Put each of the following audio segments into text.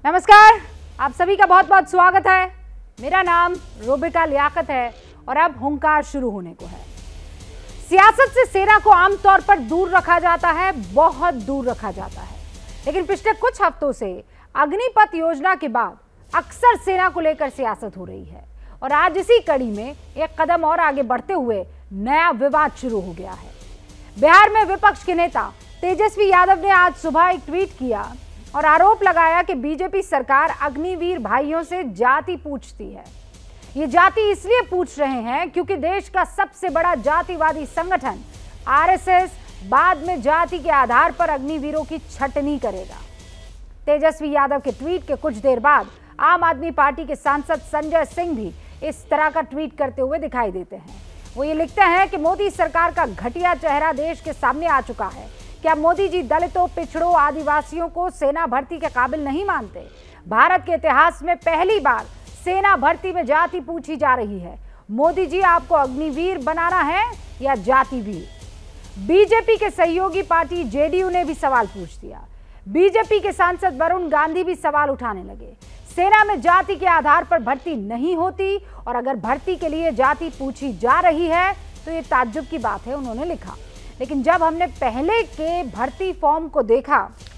नमस्कार, आप सभी का बहुत बहुत स्वागत है। मेरा नाम रूबिका लियाकत है और अब हुंकार शुरू होने को है। सियासत से सेना को आमतौर पर दूर रखा जाता है, बहुत दूर रखा जाता है, लेकिन पिछले कुछ हफ्तों से अग्निपथ योजना के बाद अक्सर सेना को लेकर सियासत हो रही है और आज इसी कड़ी में एक कदम और आगे बढ़ते हुए नया विवाद शुरू हो गया है। बिहार में विपक्ष के नेता तेजस्वी यादव ने आज सुबह एक ट्वीट किया और आरोप लगाया कि बीजेपी सरकार अग्निवीर भाइयों से जाति पूछती है। ये जाति इसलिए पूछ रहे हैं क्योंकि देश का सबसे बड़ा जातिवादी संगठन आरएसएस बाद में जाति के आधार पर अग्निवीरों की छटनी करेगा। तेजस्वी यादव के ट्वीट के कुछ देर बाद आम आदमी पार्टी के सांसद संजय सिंह भी इस तरह का ट्वीट करते हुए दिखाई देते हैं। वो ये लिखते हैं कि मोदी सरकार का घटिया चेहरा देश के सामने आ चुका है। क्या मोदी जी दलितों, पिछड़ों, आदिवासियों को सेना भर्ती के काबिल नहीं मानते? भारत के इतिहास में पहली बार सेना भर्ती में जाति पूछी जा रही है। मोदी जी आपको अग्निवीर बनाना है या जातिवीर? बीजेपी के सहयोगी पार्टी जेडीयू ने भी सवाल पूछ दिया। बीजेपी के सांसद वरुण गांधी भी सवाल उठाने लगे। सेना में जाति के आधार पर भर्ती नहीं होती और अगर भर्ती के लिए जाति पूछी जा रही है तो ये ताज्जुब की बात है, उन्होंने लिखा। लेकिन जब हमने पहले के भर्ती फॉर्म को देखा,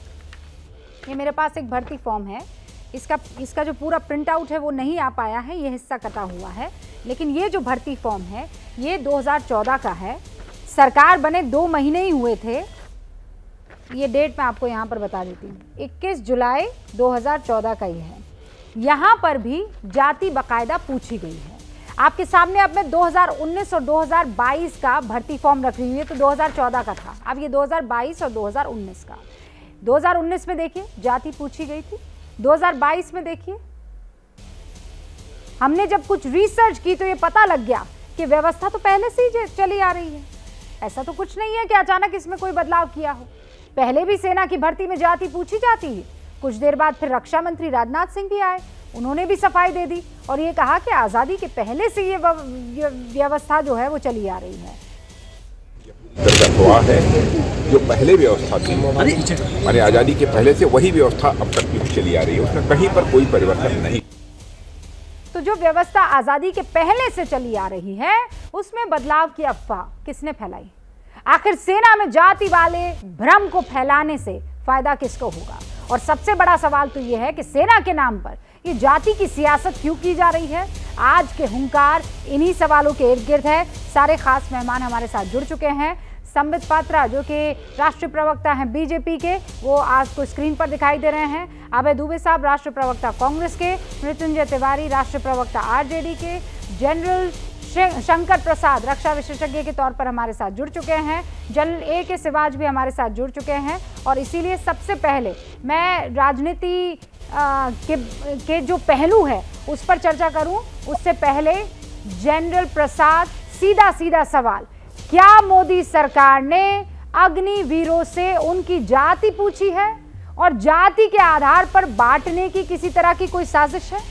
ये मेरे पास एक भर्ती फॉर्म है, इसका जो पूरा प्रिंट आउट है वो नहीं आ पाया है, ये हिस्सा कटा हुआ है, लेकिन ये जो भर्ती फॉर्म है ये 2014 का है। सरकार बने 2 महीने ही हुए थे। ये डेट मैं आपको यहाँ पर बता देती हूँ, 21 जुलाई 2014 का ये है। यहाँ पर भी जाति बाकायदा पूछी गई है। आपके सामने अब मैं 2019 और 2022 का भर्ती फॉर्म रख रही हूँ। ये तो 2014 का था, अब ये 2022 और 2019 का। 2019 में देखिए जाति पूछी गई थी, 2022 में देखिए। हमने जब कुछ रिसर्च की तो ये पता लग गया कि व्यवस्था तो पहले से ही चली आ रही है। ऐसा तो कुछ नहीं है कि अचानक इसमें कोई बदलाव किया हो। पहले भी सेना की भर्ती में जाति पूछी जाती है। कुछ देर बाद फिर रक्षा मंत्री राजनाथ सिंह भी आए, उन्होंने भी सफाई दे दी और ये कहा कि आज़ादी के पहले से ये व्यवस्था जो है वो चली आ रही है। हुआ है जो पहले व्यवस्था थी, माने आज़ादी के पहले से वही व्यवस्था अब तक भी चली आ रही है, उसमें कहीं पर कोई परिवर्तन नहीं। तो जो व्यवस्था आज़ादी के पहले से चली आ रही है उसमें बदलाव की अफवाह किसने फैलाई? आखिर सेना में जाति वाले भ्रम को फैलाने से फायदा किसको होगा? और सबसे बड़ा सवाल तो यह है कि सेना के नाम पर ये जाति की सियासत क्यों की जा रही है? आज के हुंकार इन्हीं सवालों के इर्द गिर्द है। सारे खास मेहमान हमारे साथ जुड़ चुके हैं। संबित पात्रा जो कि राष्ट्रीय प्रवक्ता हैं बीजेपी के, वो आज को स्क्रीन पर दिखाई दे रहे हैं। अभय दुबे साहब राष्ट्रीय प्रवक्ता कांग्रेस के, मृत्युंजय तिवारी राष्ट्रीय प्रवक्ता आरजेडी के, जनरल शंकर प्रसाद रक्षा विशेषज्ञ के तौर पर हमारे साथ जुड़ चुके हैं, जनरल ए के सिवाज भी हमारे साथ जुड़ चुके हैं। और इसीलिए सबसे पहले मैं राजनीति के जो पहलू है उस पर चर्चा करूं, उससे पहले जनरल प्रसाद, सीधा सवाल, क्या मोदी सरकार ने अग्निवीरों से उनकी जाति पूछी है और जाति के आधार पर बांटने की किसी तरह की कोई साजिश है?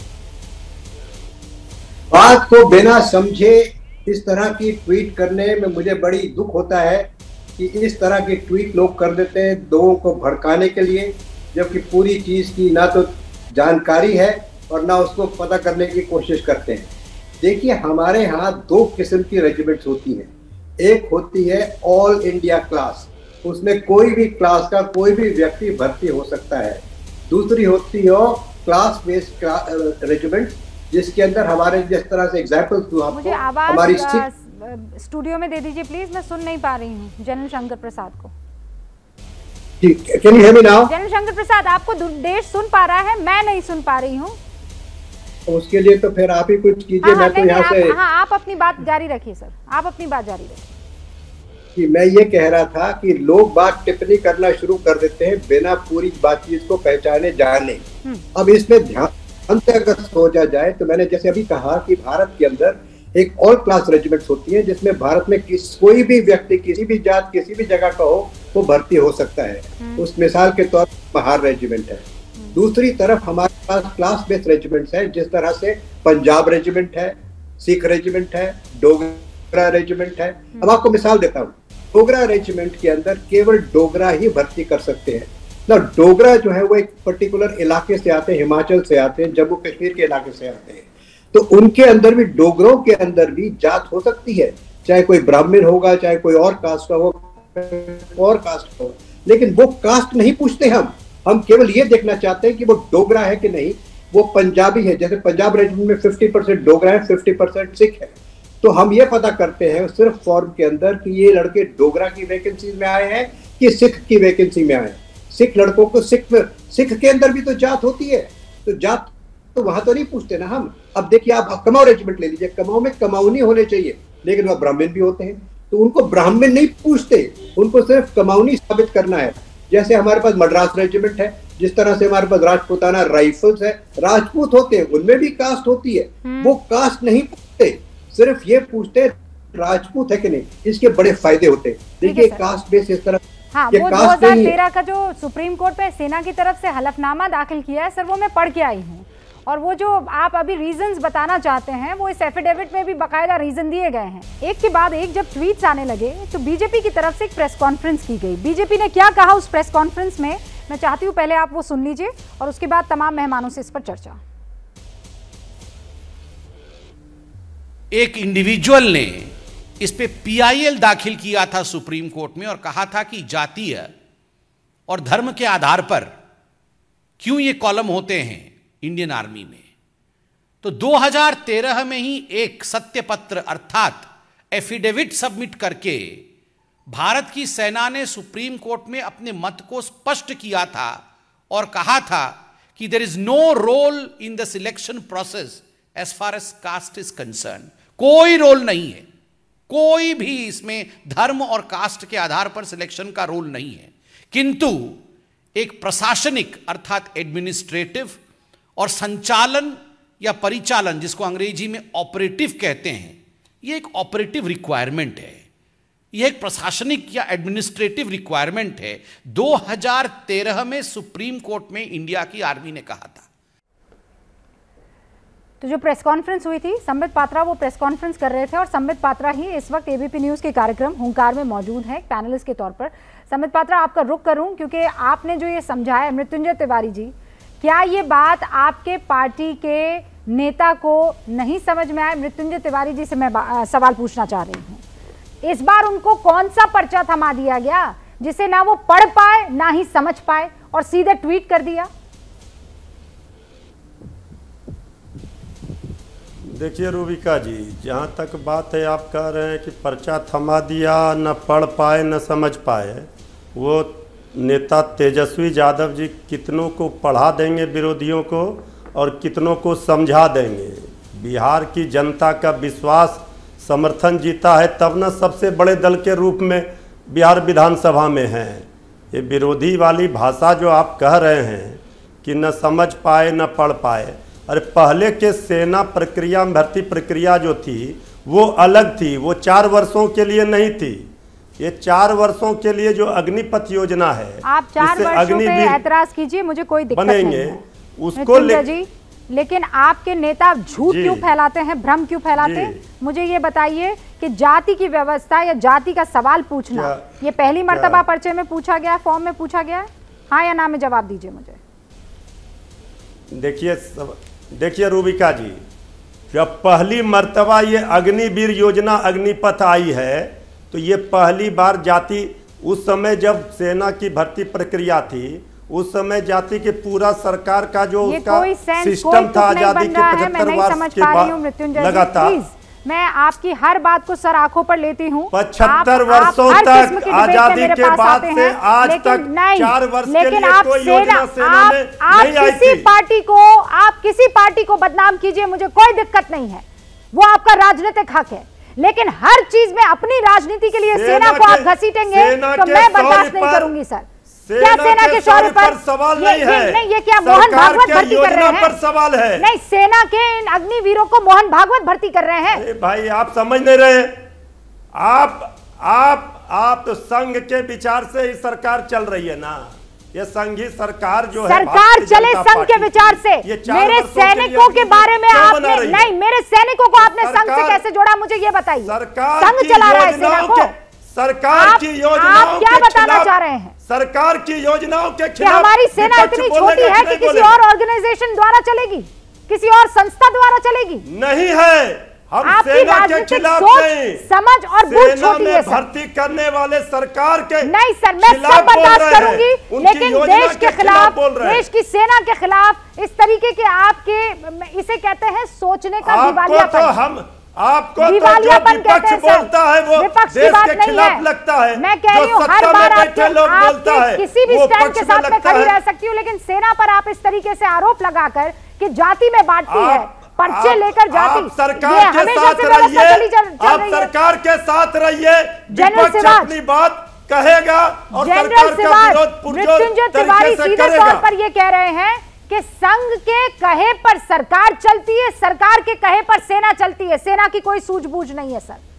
बात को बिना समझे इस तरह की ट्वीट करने में मुझे बड़ी दुख होता है कि इस तरह के ट्वीट लोग कर देते हैं लोगों को भड़काने के लिए, जबकि पूरी चीज की ना तो जानकारी है और ना उसको पता करने की कोशिश करते हैं। देखिए, हमारे यहाँ 2 किस्म की रेजिमेंट्स होती हैं। एक होती है ऑल इंडिया क्लास, उसमें कोई भी क्लास का कोई भी व्यक्ति भर्ती हो सकता है। दूसरी होती है क्लास बेस्ड रेजिमेंट, जिसके अंदर हमारे जिस तरह से एग्जाम्पल दूं आपको, हमारी स्टूडियो में दे दीजिए प्लीज, मैं सुन नहीं पा रही हूँ जनरल शंकर प्रसाद को। Can you hear me now? General Shankar Prasad, आपको देश सुन पा रहा है, मैं नहीं सुन पा रही हूँ। उसके लिए तो फिर आप ही कुछ कीजिए। मैं तो यहाँ से आप अपनी बात जारी रखिए सर, आप अपनी बात जारी रखिए। कि मैं ये कह रहा था कि लोग बात टिप्पणी करना शुरू कर देते हैं बिना पूरी बातचीत को पहचाने जाने। अब इसमें ध्यान से अगर सोचा जाए तो मैंने जैसे अभी कहा कि भारत के अंदर एक ऑल क्लास रेजिमेंट्स होती है, जिसमें भारत में कोई भी व्यक्ति किसी भी जात किसी भी जगह का हो वो भर्ती हो सकता है। उस मिसाल के तौर पर महार रेजिमेंट है। दूसरी तरफ हमारे पास क्लास बेस्ड रेजिमेंट्स है, जिस तरह से पंजाब रेजिमेंट है, सिख रेजिमेंट है, डोगरा रेजिमेंट है। अब आपको मिसाल देता हूँ, डोगरा रेजिमेंट के अंदर केवल डोगरा ही भर्ती कर सकते हैं। ना डोगरा जो है वो एक पर्टिकुलर इलाके से आते हैं, हिमाचल से आते हैं, जम्मू कश्मीर के इलाके से आते हैं, तो उनके अंदर भी, डोगरों के अंदर भी जात हो सकती है, चाहे कोई ब्राह्मण होगा, चाहे कोई और कास्ट का हो, और कास्ट हो, लेकिन वो कास्ट नहीं पूछते हम केवल ये देखना चाहते हैं कि वो डोगरा है कि नहीं, वो पंजाबी है। जैसे पंजाब रेजिमेंट में 50% डोगरा है, 50% सिख है, तो हम ये पता करते हैं सिर्फ फॉर्म के अंदर कि ये लड़के डोगरा की वैकेंसी में आए हैं कि सिख की वैकेंसी में आए। सिख लड़कों को सिख के अंदर भी तो जात होती है, तो जात तो वहां तो नहीं पूछते ना हम। अब देखिए आप कमाऊ रेजिमेंट ले लीजिए, कमाऊ में कमाऊनी होने चाहिए, लेकिन वह ब्राह्मण भी होते हैं, तो उनको ब्राह्मण नहीं पूछते, उनको सिर्फ कमाऊनी साबित करना है। जैसे हमारे पास मद्रास रेजिमेंट है, जिस तरह से हमारे पास राजपूताना राइफल्स है, राजपूत होते हैं, उनमें भी कास्ट होती है, वो कास्ट नहीं पूछते, सिर्फ ये पूछते राजपूत है कि नहीं, इसके बड़े फायदे होते हैं। देखिए कास्ट बेस इस तरह। हाँ, वो 2013 का जो सुप्रीम कोर्ट में सेना की तरफ से हलफनामा दाखिल किया है सर, वो मैं पढ़ के आई हूँ, और वो जो आप अभी रीजंस बताना चाहते हैं वो इस एफिडेविट में भी बाकायदा रीजन दिए गए हैं। एक के बाद एक जब ट्वीट्स आने लगे तो बीजेपी की तरफ से एक प्रेस कॉन्फ्रेंस की गई। बीजेपी ने क्या कहा उस प्रेस कॉन्फ्रेंस में, मैं चाहती हूँ पहले आप वो सुन लीजिए और उसके बाद तमाम मेहमानों से इस पर चर्चा। एक इंडिविजुअल ने इस पे पीआईएल दाखिल किया था सुप्रीम कोर्ट में और कहा था कि जातीय और धर्म के आधार पर क्यों ये कॉलम होते हैं इंडियन आर्मी में। तो 2013 में ही एक सत्यपत्र अर्थात एफिडेविट सबमिट करके भारत की सेना ने सुप्रीम कोर्ट में अपने मत को स्पष्ट किया था और कहा था कि there is no role in the selection process as far as caste is concern. कोई रोल नहीं है, कोई भी इसमें धर्म और कास्ट के आधार पर सिलेक्शन का रोल नहीं है, किंतु एक प्रशासनिक अर्थात एडमिनिस्ट्रेटिव और संचालन या परिचालन, जिसको अंग्रेजी में ऑपरेटिव कहते हैं, यह एक ऑपरेटिव रिक्वायरमेंट है, यह एक प्रशासनिक या एडमिनिस्ट्रेटिव रिक्वायरमेंट है। 2013 में सुप्रीम कोर्ट में इंडिया की आर्मी ने कहा था। तो जो प्रेस कॉन्फ्रेंस हुई थी, संबित पात्रा वो प्रेस कॉन्फ्रेंस कर रहे थे और संबित पात्रा ही इस वक्त एबीपी न्यूज़ के कार्यक्रम हुंकार में मौजूद हैं पैनलिस्ट के तौर पर। संबित पात्रा, आपका रुख करूं क्योंकि आपने जो ये समझाया मृत्युंजय तिवारी जी, क्या ये बात आपके पार्टी के नेता को नहीं समझ में आए? मृत्युंजय तिवारी जी से मैं सवाल पूछना चाह रही हूँ, इस बार उनको कौन सा पर्चा थमा दिया गया जिसे ना वो पढ़ पाए ना ही समझ पाए और सीधे ट्वीट कर दिया? देखिए रूबिका जी, जहाँ तक बात है आप कह रहे हैं कि पर्चा थमा दिया, न पढ़ पाए न समझ पाए, वो नेता तेजस्वी यादव जी कितनों को पढ़ा देंगे विरोधियों को और कितनों को समझा देंगे। बिहार की जनता का विश्वास समर्थन जीता है तब न सबसे बड़े दल के रूप में बिहार विधानसभा में हैं। ये विरोधी वाली भाषा जो आप कह रहे हैं कि न समझ पाए न पढ़ पाए, अरे पहले के सेना प्रक्रिया भर्ती प्रक्रिया जो थी वो अलग थी, वो 4 वर्षों के लिए नहीं थी। ये 4 वर्षों के लिए जो अग्निपथ योजना है, आप 4 वर्षों पे ऐतराज कीजिए, मुझे कोई दिक्कत बनेंगे नहीं है उसको जी, लेकिन आपके नेता झूठ क्यों फैलाते हैं, भ्रम क्यों फैलाते हैं? मुझे ये बताइए कि जाति की व्यवस्था या जाति का सवाल पूछना ये पहली मर्तबा पर्चे में पूछा गया, फॉर्म में पूछा गया है? हाँ या ना में जवाब दीजिए मुझे। देखिए रूबिका जी, जब पहली मर्तबा ये अग्निवीर योजना अग्निपथ आई है तो ये पहली बार जाति, उस समय जब सेना की भर्ती प्रक्रिया थी उस समय जाति के पूरा सरकार का जो उसका सिस्टम था आजादी के 75 वर्ष के बाद लगातार, मैं आपकी हर बात को सर आंखों पर लेती हूँ। 75 वर्षों तक आजादी के बाद से आज तक 4 वर्ष के लिए कोई योजना सेना में नहीं आई थी। आप किसी पार्टी को बदनाम कीजिए, मुझे कोई दिक्कत नहीं है, वो आपका राजनीतिक हक है, लेकिन हर चीज में अपनी राजनीति के लिए सेना को आप घसीटेंगे तो मैं बर्दाश्त नहीं करूंगी सर। क्या सेना के शौर्य पर सवाल नहीं है? नहीं, ये क्या मोहन भागवत भर्ती कर रहे हैं? पर सवाल है। नहीं, सेना के इन अग्निवीरों को मोहन भागवत भर्ती कर रहे हैं। भाई आप समझ नहीं रहे, आप तो संघ के विचार से ही सरकार चल रही है ना। ये संघी सरकार जो है, सरकार चले संघ के विचार से। मेरे सैनिकों के बारे में आपने नहीं, मेरे सैनिकों को आपने संघ से कैसे जोड़ा, मुझे ये बताइए। सरकार संघ चला रहा है सेना को, सरकार की योजनाओं आप क्या बताना चाह रहे हैं? सरकार की योजनाओं के कि खिलाफ हमारी सेना इतनी छोटी है कि किसी और ऑर्गेनाइजेशन द्वारा चलेगी, किसी और संस्था द्वारा चलेगी? नहीं है। हम आपकी सेना के राजनीतिक खिलाफ सोच, नहीं, समझ और बूझ सेना छोटी है में सर। भर्ती करने वाले सरकार के नहीं सर, मैं सब बर्दाश्त करूंगी, लेकिन देश के खिलाफ, देश की सेना के खिलाफ इस तरीके के आपके, इसे कहते हैं सोचने का दिवालियापन। आपको तो जो विपक्ष बोलता है वो देश के खिलाफ लगता है। मैं कह रही हूँ हर बार आपके किसी भी स्टैंड के साथ मैं खड़ी रह सकती हूँ, लेकिन सेना पर आप इस तरीके से आरोप लगाकर कि जाति में बांटती है, पर्चे लेकर जाति, सरकार के साथ रहिए, आप सरकार के साथ रहिए, विपक्ष अपनी बात कहेगा और सरकार का विरोध पुरजोर तरीके से सीधे तौर पर ये कह रहे हैं कि संघ के कहे पर सरकार चलती है, सरकार के कहे पर सेना चलती है, सेना की कोई सूझबूझ नहीं है सर।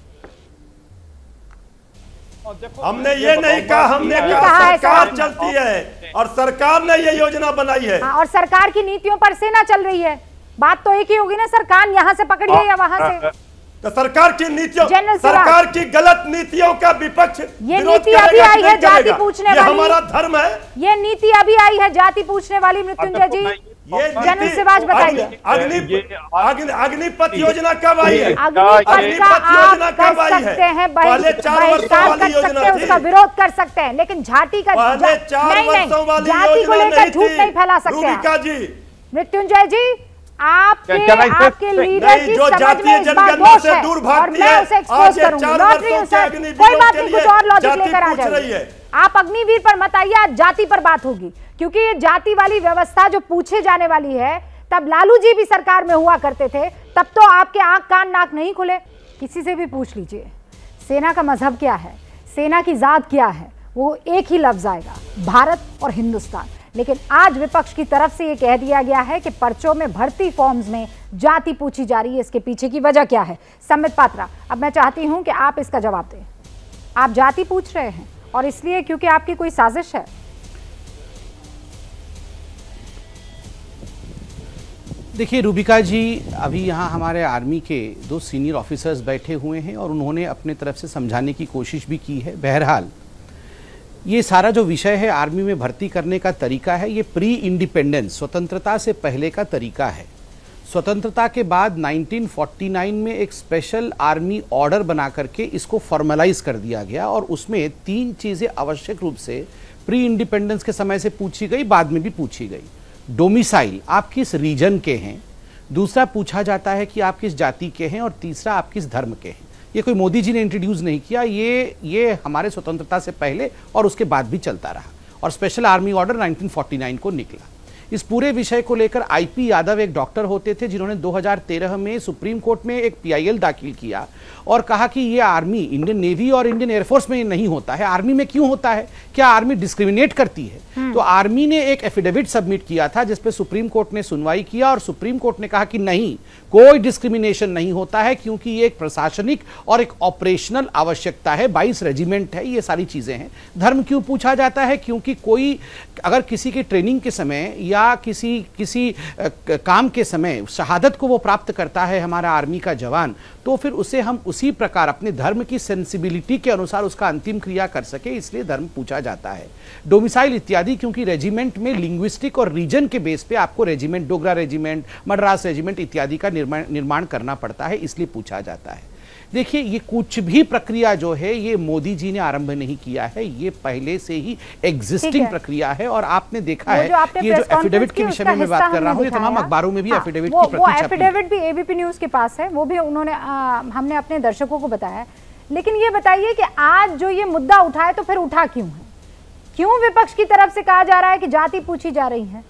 हमने ये नहीं कहा, हमने कहा सरकार चलती है और सरकार ने ये योजना बनाई है। और सरकार की नीतियों पर सेना चल रही है, बात तो एक ही होगी ना सर, कान यहां से पकड़िए या वहां से। तो सरकार की नीतियों, सरकार की गलत नीतियों का विपक्ष ये नीति अभी आई है जाति पूछने वाली, हमारा धर्म है। ये नीति अभी आई है जाति पूछने वाली, मृत्युंजय जी ये जनरल सिवाज बताइए। अग्निपथ योजना कब आई है? अग्निपथ योजना कब आई है? पहले 4 वर्षों वाली योजना थी, उसका विरोध कर सकते हैं, लेकिन झाटी का पहले 4 वर्षों वाली जाति को लेकर झूठ नहीं फैला सकते। मृत्युंजय जी आपके लीडर की समझ में इस बात दोष है और मैं उसे एक्सपोज करूंगी। लौट रही हूं सर, कोई बात नहीं, कुछ और लॉजिक लेकर आ जाइए। आप अग्निवीर पर मत आइए, आज जाति पर बात होगी, क्योंकि ये जाति वाली व्यवस्था जो पूछे जाने वाली है, तब लालू जी भी सरकार में हुआ करते थे, तब तो आपके आंख कान नाक नहीं खुले। किसी से भी पूछ लीजिए सेना का मजहब क्या है, सेना की जात क्या है, वो एक ही लफ्ज आएगा, भारत और हिंदुस्तान। लेकिन आज विपक्ष की तरफ से यह कह दिया गया है कि पर्चों में भर्ती फॉर्म्स में जाति पूछी जा रही है, इसके पीछे की वजह क्या है? सम्मित पात्रा, अब मैं चाहती हूं कि आप इसका जवाब दें। आप जाति पूछ रहे हैं और इसलिए क्योंकि आपकी कोई साजिश है? देखिए रूबिका जी, अभी यहाँ हमारे आर्मी के 2 सीनियर ऑफिसर्स बैठे हुए हैं और उन्होंने अपने तरफ से समझाने की कोशिश भी की है। बहरहाल ये सारा जो विषय है आर्मी में भर्ती करने का तरीका है, ये प्री इंडिपेंडेंस, स्वतंत्रता से पहले का तरीका है। स्वतंत्रता के बाद 1949 में एक स्पेशल आर्मी ऑर्डर बना करके इसको फॉर्मलाइज कर दिया गया और उसमें 3 चीज़ें आवश्यक रूप से प्री इंडिपेंडेंस के समय से पूछी गई, बाद में भी पूछी गई। डोमिसाइल, आप किस रीजन के हैं, दूसरा पूछा जाता है कि आप किस जाति के हैं, और तीसरा आप किस धर्म के हैं। ये कोई मोदी जी ने इंट्रोड्यूस नहीं किया, ये हमारे स्वतंत्रता से पहले और उसके बाद भी चलता रहा और स्पेशल आर्मी ऑर्डर 1949 को निकला। इस पूरे विषय को लेकर आईपी यादव एक डॉक्टर होते थे जिन्होंने 2013 में सुप्रीम कोर्ट में एक पीआईएल दाखिल किया और कहा कि ये आर्मी, इंडियन नेवी और इंडियन एयरफोर्स में नहीं होता है, आर्मी में क्यों होता है, क्या आर्मी डिस्क्रिमिनेट करती है? तो आर्मी ने एक एफिडेविट सबमिट किया था जिसपे सुप्रीम कोर्ट ने सुनवाई किया और सुप्रीम कोर्ट ने कहा कि नहीं, कोई डिस्क्रिमिनेशन नहीं होता है क्योंकि ये एक प्रशासनिक और एक ऑपरेशनल आवश्यकता है, 22 रेजिमेंट है, ये सारी चीजें हैं। धर्म क्यों पूछा जाता है? क्योंकि कोई अगर किसी की ट्रेनिंग के समय या किसी काम के समय शहादत को वो प्राप्त करता है हमारा आर्मी का जवान, तो फिर उसे हम उसी प्रकार अपने धर्म की सेंसिबिलिटी के अनुसार उसका अंतिम क्रिया कर सके, इसलिए धर्म पूछा जाता है। डोमिसाइल इत्यादि, क्योंकि रेजिमेंट में लिंग्विस्टिक और रीजन के बेस पे आपको regiment, Dogra regiment, Madras regiment इत्यादि का निर्माण करना पड़ता है, इसलिए पूछा जाता है। देखिए, ये कुछ भी प्रक्रिया जो है ये मोदी जी ने आरंभ नहीं किया है, ये पहले से ही एग्जिस्टिंग प्रक्रिया है। और आपने देखा है कि ये जो एफिडेविट के विषय में मैं बात कर रहा हूँ, ये तमाम अखबारों में भी एफिडेविट की प्रति छपी है। एफिडेविट भी एबीपी न्यूज के पास है, वो भी उन्होंने हमने अपने दर्शकों को बताया। लेकिन ये बताइए कि आज जो ये मुद्दा उठा है तो फिर उठा क्यों है? क्यों विपक्ष की तरफ से कहा जा रहा है कि जाति पूछी जा रही है?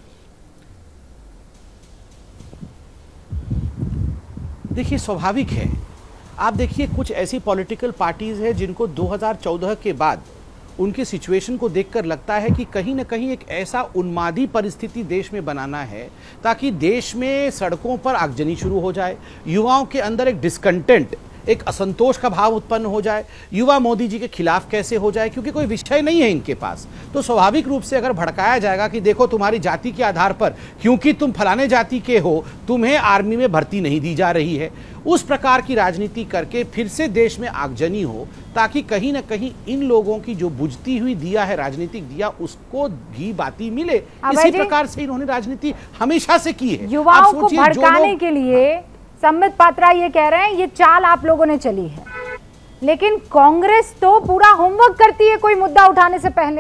देखिए, स्वाभाविक है। आप देखिए, कुछ ऐसी पॉलिटिकल पार्टीज है जिनको 2014 के बाद उनके सिचुएशन को देखकर लगता है कि कहीं ना कहीं एक ऐसा उन्मादी परिस्थिति देश में बनाना है ताकि देश में सड़कों पर आगजनी शुरू हो जाए, युवाओं के अंदर एक डिस्कंटेंट, एक असंतोष का भाव उत्पन्न हो जाए, युवा मोदी जी के खिलाफ कैसे हो जाए, क्योंकि कोई विषय नहीं है इनके पास। तो स्वाभाविक रूप से अगर भड़काया जाएगा कि देखो तुम्हारी जाति के आधार पर, क्योंकि तुम फलाने जाति के हो, तुम्हें आर्मी में भर्ती नहीं दी जा रही है, उस प्रकार की राजनीति करके फिर से देश में आगजनी हो, ताकि कहीं ना कहीं इन लोगों की जो बुझती हुई दिया है, राजनीतिक दिया, उसको घी बाती मिले। इसी प्रकार से इन्होंने राजनीति हमेशा से की है। युवाओं को भड़काने के लिए संबित पात्रा ये कह रहे हैं ये चाल आप लोगों ने चली है, लेकिन कांग्रेस तो पूरा होमवर्क करती है कोई मुद्दा उठाने से पहले।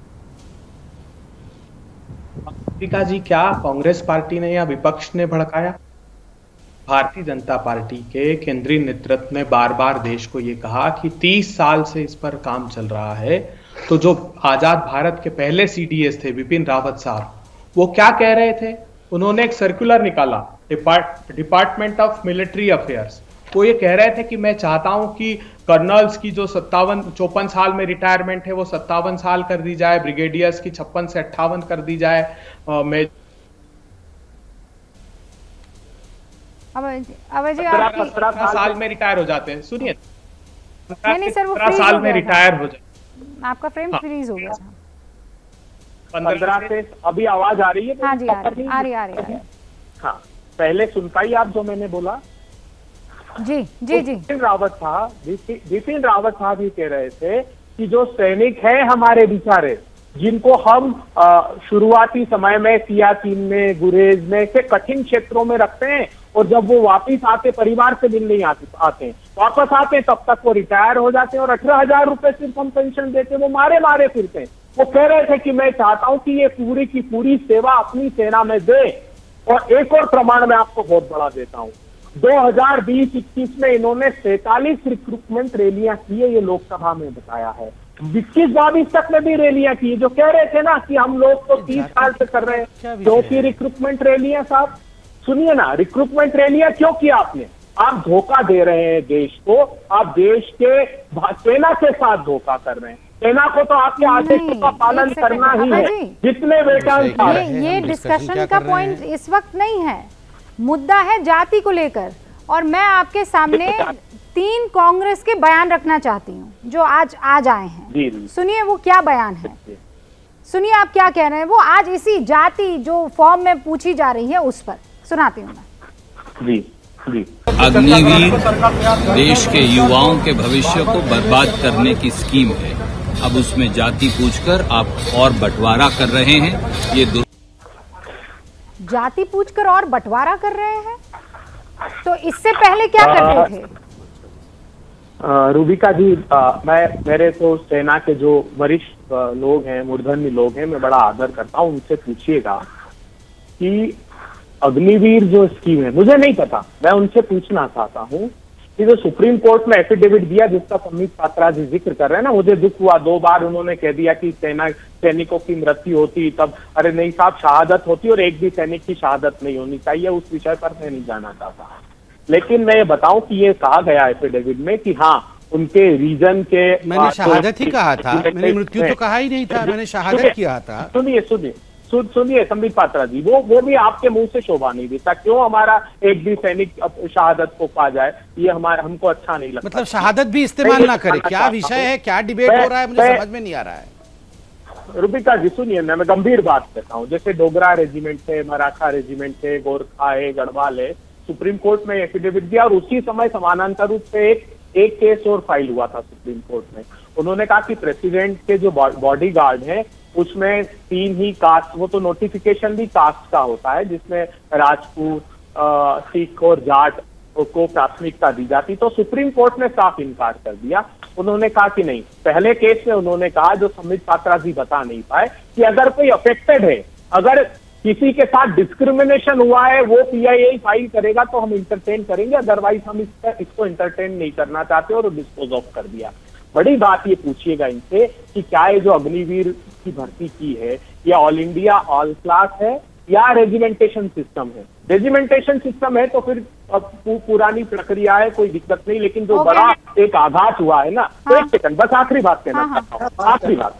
दीपिका जी, क्या कांग्रेस पार्टी ने या विपक्ष ने भड़काया? भारतीय जनता पार्टी के केंद्रीय नेतृत्व ने बार बार देश को ये कहा कि 30 साल से इस पर काम चल रहा है। तो जो आजाद भारत के पहले सीडीएस थे बिपिन रावत साहब, वो क्या कह रहे थे? उन्होंने एक सर्कुलर निकाला डिपार्टमेंट ऑफ मिलिट्री अफेयर्स। वो ये कह रहे थे कि मैं चाहता हूं कि कर्नल्स की जो 54 साल में रिटायरमेंट है वो 57 साल कर दी जाए, ब्रिगेडियर्स की 56 से 58 कर दी जाए। अब जी 17 साल में रिटायर हो जाते हैं। सुनिए, नहीं सर, वो 17 साल में रिटायर हो जाए। आपका फ्रेम फ्रीज हो गया। 15 से अभी आवाज आ रही है? हाँ जी, आ रही है। हाँ, पहले सुन पाई आप जो मैंने बोला? जी जी जी। बिपिन रावत साहब ही कह रहे थे कि जो सैनिक है हमारे बेचारे, जिनको हम शुरुआती समय में सियाचिन में, गुरेज में से कठिन क्षेत्रों में रखते हैं, और जब वो वापिस आते, परिवार से मिलने आते हैं, वापस आते हैं, तब तक वो रिटायर हो जाते हैं और 18,000 रुपए सिर्फ हम पेंशन देते हैं, वो मारे फिरते हैं। वो कह रहे थे कि मैं चाहता हूं कि ये पूरी की पूरी सेवा अपनी सेना में दे। और एक और प्रमाण मैं आपको बहुत बड़ा देता हूं, 2020-21 में इन्होंने 47 रिक्रूटमेंट रैलियां की है, ये लोकसभा में बताया है। 21-22 तक में भी रैलियां की, जो कह रहे थे ना कि हम लोग तो 30 साल से कर रहे हैं। क्योंकि रिक्रूटमेंट रैलियां, साहब सुनिए ना, रिक्रूटमेंट रैलियां क्यों किया आपने? आप धोखा दे रहे हैं देश को, आप देश के सेना के साथ धोखा कर रहे हैं। सेना को तो आपके आदेशों का पालन करना ही है, जितने वेतन। ये डिस्कशन का पॉइंट इस वक्त नहीं है, मुद्दा है जाति को लेकर। और मैं आपके सामने 3 कांग्रेस के बयान रखना चाहती हूँ जो आज आए हैं। सुनिए वो क्या बयान है, सुनिए आप क्या कह रहे हैं। वो आज इसी जाति जो फॉर्म में पूछी जा रही है उस पर सुनाती हूँ मैं। जी जी। अग्निवीर देश के युवाओं के भविष्य को बर्बाद करने की स्कीम है। अब उसमें जाति पूछकर आप और बंटवारा कर रहे हैं। ये जाति पूछकर और बंटवारा कर रहे हैं, तो इससे पहले क्या करते थे? रूबिका जी, मेरे तो सेना के जो वरिष्ठ लोग हैं, मूर्धन्य लोग हैं, मैं बड़ा आदर करता हूं, उनसे पूछिएगा कि अग्निवीर जो स्कीम है, मुझे नहीं पता, मैं उनसे पूछना चाहता हूं कि जो सुप्रीम कोर्ट में एफिडेविट दिया जिसका संबित पात्रा जी जिक्र कर रहे हैं ना, मुझे दुख हुआ। 2 बार उन्होंने कह दिया कि सैनिकों की मृत्यु होती तब, अरे नहीं साहब, शहादत होती और एक भी सैनिक की शहादत नहीं होनी चाहिए। उस विषय पर मैं नहीं जाना चाहता, लेकिन मैं ये बताऊं कि ये कहा गया एफिडेविट में कि हाँ, उनके रीजन के, मैंने शहादत ही कहा था, मैंने मृत्यु तो कहा ही नहीं था, मैंने शहादत किया था। सुनिए संबित पात्रा जी, वो भी आपके मुंह से शोभा नहीं देता। क्यों हमारा एक भी सैनिक शहादत को पा जाए, ये हमको अच्छा नहीं लगता। मतलब शहादत भी इस्तेमाल ना करे, क्या विषय है, क्या डिबेट हो रहा है, मुझे समझ में नहीं आ रहा है। रूबिका जी सुनिए, मैं गंभीर बात कहता हूँ। जैसे डोगरा रेजिमेंट है, मराठा रेजिमेंट है, गोरखा है, गढ़वाल है, सुप्रीम कोर्ट में एफिडेविट दिया और उसी समय समानांतर रूप से एक केस और फाइल हुआ था सुप्रीम कोर्ट में। उन्होंने कहा कि प्रेसिडेंट के जो बॉडी गार्ड है उसमें 3 ही कास्ट, वो तो नोटिफिकेशन भी कास्ट का होता है जिसमें राजपूत, सिख और जाट को प्राथमिकता दी जाती। तो सुप्रीम कोर्ट ने साफ इनकार कर दिया। उन्होंने कहा कि नहीं, पहले केस में उन्होंने कहा, जो संबित पात्रा जी बता नहीं पाए, कि अगर कोई अफेक्टेड है, अगर किसी के साथ डिस्क्रिमिनेशन हुआ है, वो PIA फाइल करेगा तो हम इंटरटेन करेंगे, अदरवाइज हम इसको इंटरटेन नहीं करना चाहते, और डिस्पोज ऑफ कर दिया। बड़ी बात ये पूछिएगा इनसे कि क्या ये जो अग्निवीर की भर्ती की है, या ऑल इंडिया ऑल क्लास है या रेजिमेंटेशन सिस्टम है? रेजिमेंटेशन सिस्टम है तो फिर पुरानी प्रक्रिया है, कोई दिक्कत नहीं। लेकिन जो बड़ा एक आघात हुआ है ना, हाँ। एक सेकंड, बस आखिरी बात कहना चाहता हूँ, आखिरी बात।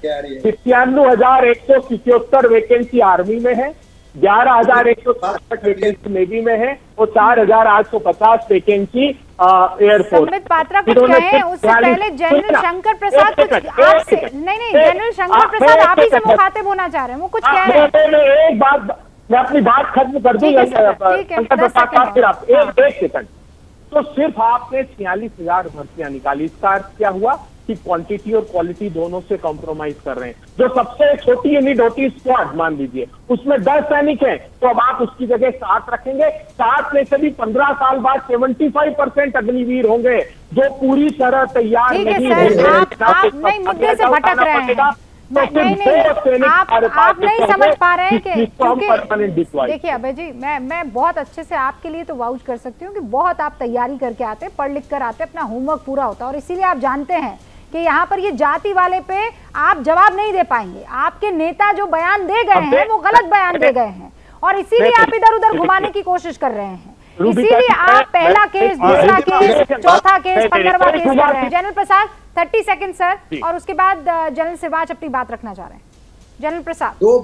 91,177 वैकेंसी आर्मी में है, 11,167 वैकेंसी नेवी में है, और 4,850 वैकेंसी एयरफोर्स। संबित पात्रा कुछ कहें, उससे पहले जनरल शंकर प्रसाद कुछ आपसे, नहीं जनरल शंकर प्रसाद आप ही से मुखातिब होना चाह रहे हैं, वो कुछ कह रहे हैं। एक बात, मैं अपनी बात खत्म कर दूं शंकर प्रसाद साहब, फिर आप एक सेकंड। तो सिर्फ आपने 46,000 भर्तियां निकाली, इसका अर्थ क्या हुआ कि क्वांटिटी और क्वालिटी दोनों से कॉम्प्रोमाइज कर रहे हैं। जो सबसे छोटी यूनिट होती है स्क्वाड, मान लीजिए उसमें 10 सैनिक हैं, तो अब आप उसकी जगह 7 रखेंगे। 7 में से भी 15 साल बाद 75% अग्निवीर होंगे जो पूरी तरह तैयार नहीं होंगे। आप नहीं, मुद्दे से भटक रहे हैं। नहीं, आप नहीं समझ पा रहे हैं कि, क्योंकि देखिए अभय जी, मैं बहुत अच्छे से आपके लिए तो वाउच कर सकती हूँ कि बहुत आप तैयारी करके आते, पढ़ लिख कर आते, अपना होमवर्क पूरा होता है, और इसीलिए आप जानते हैं कि यहाँ पर ये जाति वाले पे आप जवाब नहीं दे पाएंगे। आपके नेता जो बयान दे गए हैं वो गलत बयान दे गए हैं, और इसीलिए आप इधर उधर घुमाने की कोशिश कर रहे हैं। इसीलिए आप पहला केस, दूसरा केस, चौथा केस, 15वां केस कर रहे हैं। जनरल प्रसाद 30 सेकंड सर, और उसके बाद जनरल सिरवाच अपनी बात रखना चाह रहे हैं। जनरल प्रसाद, दो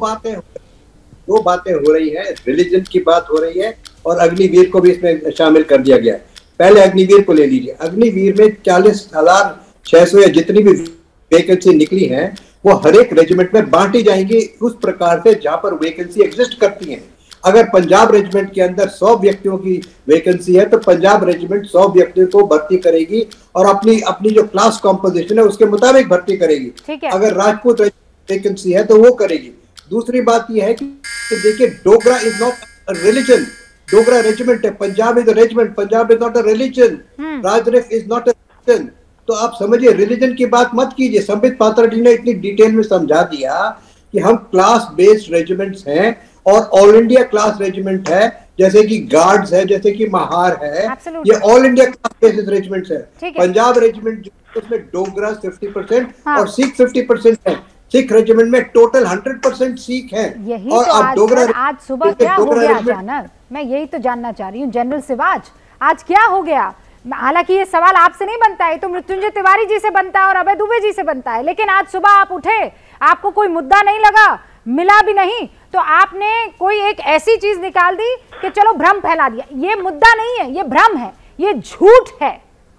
बातें हो रही है, रिलीजन की बात हो रही है और अग्निवीर को भी इसमें शामिल कर दिया गया है। पहले अग्निवीर को ले लीजिए। अग्निवीर में 40,600 या जितनी भी वैकेंसी निकली है वो हर एक रेजिमेंट में बांटी जाएंगी उस प्रकार से जहां पर वैकेंसी एग्जिस्ट करती है। अगर पंजाब रेजिमेंट के अंदर 100 व्यक्तियों की वैकेंसी है तो पंजाब रेजिमेंट 100 व्यक्तियों को भर्ती करेगी और अपनी जो क्लास कॉम्पोजिशन है उसके मुताबिक भर्ती करेगी। अगर राजपूत वैकेंसी है तो वो करेगी। दूसरी बात यह है कि देखिए, Dogra is not religion. Dogra regiment है, Punjab is a regiment, Punjab is not a religion, Rajrif is not a religion. तो आप समझिए, रिलीजन की बात मत कीजिए। संबित पात्रा जी ने इतनी डिटेल में समझा दिया कि हम क्लास बेस्ड रेजिमेंट्स हैं और ऑल इंडिया क्लास रेजिमेंट है, जैसे कि गार्ड्स है, जैसे कि महार है, ये all India class based regiments है। पंजाब रेजिमेंट जो उसमें डोगरा 50% और सिख 50% है। सिख रेजिमेंट में टोटल 100% सिख है। यही और तो आप डोगरा आज सुबह क्या हो गया अचानक, मैं यही तो जानना चाह रही हूँ जनरल सिरवाच, आज क्या हो गया? हालांकि ये सवाल आपसे नहीं बनता है, तो मृत्युंजय तिवारी जी से बनता है और अभय दुबे जी से बनता है, लेकिन आज सुबह आप उठे, आपको कोई मुद्दा नहीं लगा, मिला भी नहीं, तो आपने कोई एक ऐसी चीज निकाल दी कि चलो भ्रम फैला दिया। ये मुद्दा नहीं है, ये भ्रम है, ये झूठ है।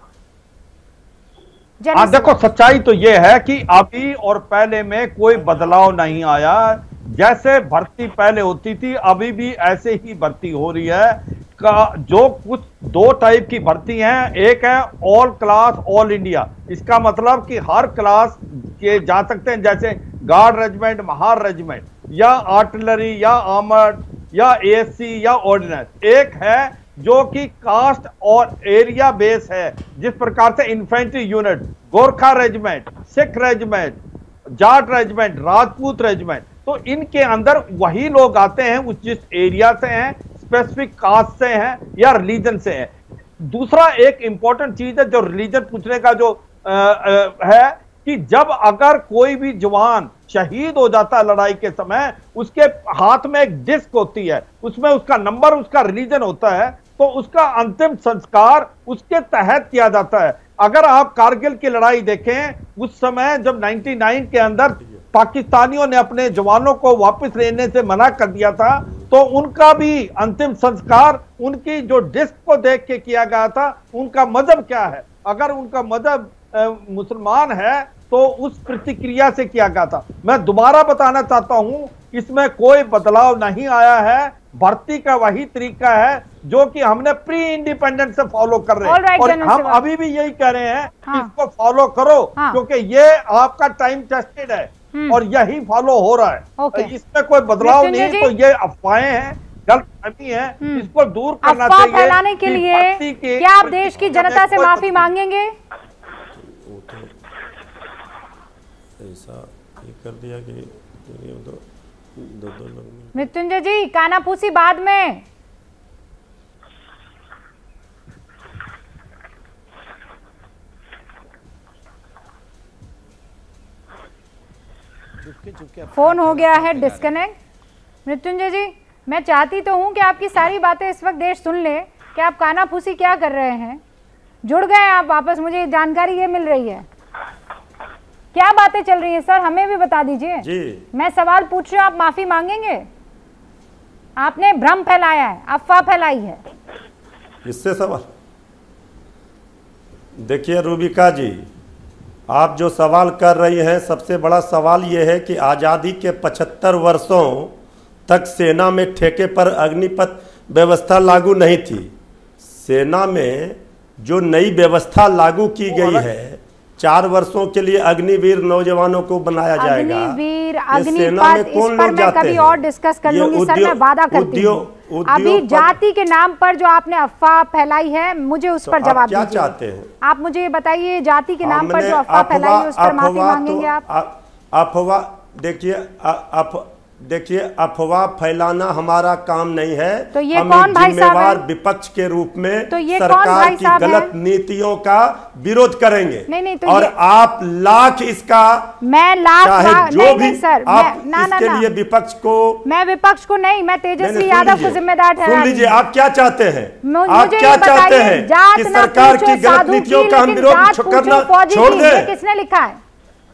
देखो, सच्चाई तो ये है कि अभी और पहले में कोई बदलाव नहीं आया। जैसे भर्ती पहले होती थी अभी भी ऐसे ही भर्ती हो रही है। जो कुछ 2 टाइप की भर्ती हैं, एक है ऑल क्लास ऑल इंडिया। इसका मतलब कि हर क्लास के जा सकते हैं, जैसे गार्ड रेजिमेंट, महार रेजिमेंट, या आर्टिलरी, या आर्मर्ड, या एएससी, या ऑर्डिनेंस। एक है जो कि कास्ट और एरिया बेस है, जिस प्रकार से infantry unit, Gorkha regiment, Sikh regiment, Jat regiment, Rajput regiment. तो इनके अंदर वही लोग आते हैं उस जिस एरिया से हैं, स्पेसिफिक कास्ट से हैं या रिलीजन से हैं। दूसरा एक इंपॉर्टेंट चीज है जो रिलीजन पूछने का जो है कि जब अगर कोई भी जवान शहीद हो जाता है लड़ाई के समय, उसके हाथ में एक डिस्क होती है, उसमें उसका नंबर, उसका रिलीजन होता है, तो उसका अंतिम संस्कार उसके तहत किया जाता है। अगर आप कारगिल की लड़ाई देखें, उस समय जब 99 के अंदर पाकिस्तानियों ने अपने जवानों को वापस लेने से मना कर दिया था, तो उनका भी अंतिम संस्कार उनकी जो डिस्क को देख के किया गया था। उनका मजहब क्या है? अगर उनका मजहब मुसलमान है तो उस प्रतिक्रिया से किया गया था। मैं दोबारा बताना चाहता हूं, इसमें कोई बदलाव नहीं आया है। भर्ती का वही तरीका है जो कि हमने प्री इंडिपेंडेंस से फॉलो कर रहे हैं, और हम अभी भी यही कह रहे हैं कि इसको फॉलो करो, क्योंकि ये आपका टाइम टेस्टेड है और यही फॉलो हो रहा है। इसमें कोई बदलाव नहीं, तो ये अफवाहें हैं, गलतफहमी है, इसको दूर करना चाहिए। फैलाने के लिए क्या आप देश की जनता से माफी मांगेंगे? ऐसा ये कर दिया कि दो लोग। मृत्युंजय जी, कानाफूसी बाद में। फोन हो गया है डिस्कनेक्ट। मृत्युंजय जी, मैं चाहती तो हूं कि आपकी सारी बातें इस वक्त देश सुन ले कि आप कानाफूसी क्या कर रहे हैं। जुड़ गए आप वापस, मुझे जानकारी ये मिल रही है। क्या बातें चल रही हैं सर, हमें भी बता दीजिए जी। मैं सवाल पूछ रही हूँ, आप माफी मांगेंगे? आपने भ्रम फैलाया है, अफवाह फैलाई है। इससे सवाल देखिए रूबिका जी, आप जो सवाल कर रही हैं, सबसे बड़ा सवाल यह है कि आज़ादी के 75 वर्षों तक सेना में ठेके पर अग्निपथ व्यवस्था लागू नहीं थी। सेना में जो नई व्यवस्था लागू की गई है, 4 वर्षों के लिए अग्निवीर नौजवानों को बनाया जाएगा। अग्निवीर, सेना में कौन लोग जाते हैं? कभी और डिस्कस कर लूंगी सर, मैं वादा करती हूँ। अभी जाति के नाम पर जो आपने अफवाह फैलाई है, मुझे उस पर जवाब दीजिए। क्या चाहते हैं आप? मुझे ये बताइए, जाति के नाम पर जो अफवाह फैलाई है उस पर माफी मांगेंगे आप? अफवाह देखिए, अफवाह फैलाना हमारा काम नहीं है। तो ये कौन भाई साहब जिम्मेवार विपक्ष के रूप में तो ये सरकार की गलत नीतियों का विरोध करेंगे। नहीं, तो और आप लाख इसका, मैं लाख चाहे जो भी सर, आप इसके लिए विपक्ष को, मैं विपक्ष को नहीं, मैं तेजस्वी यादव को जिम्मेदार ठहरा। सुन लीजिए, आप क्या चाहते हैं? आप मुझे क्या चाहते हैं जात कि ना सरकार की पूछो गलत साधु नीतियों की, का हम लेकिन विरोध जात करना पूछो फौजी छोड़ की। दें? ये किसने लिखा है?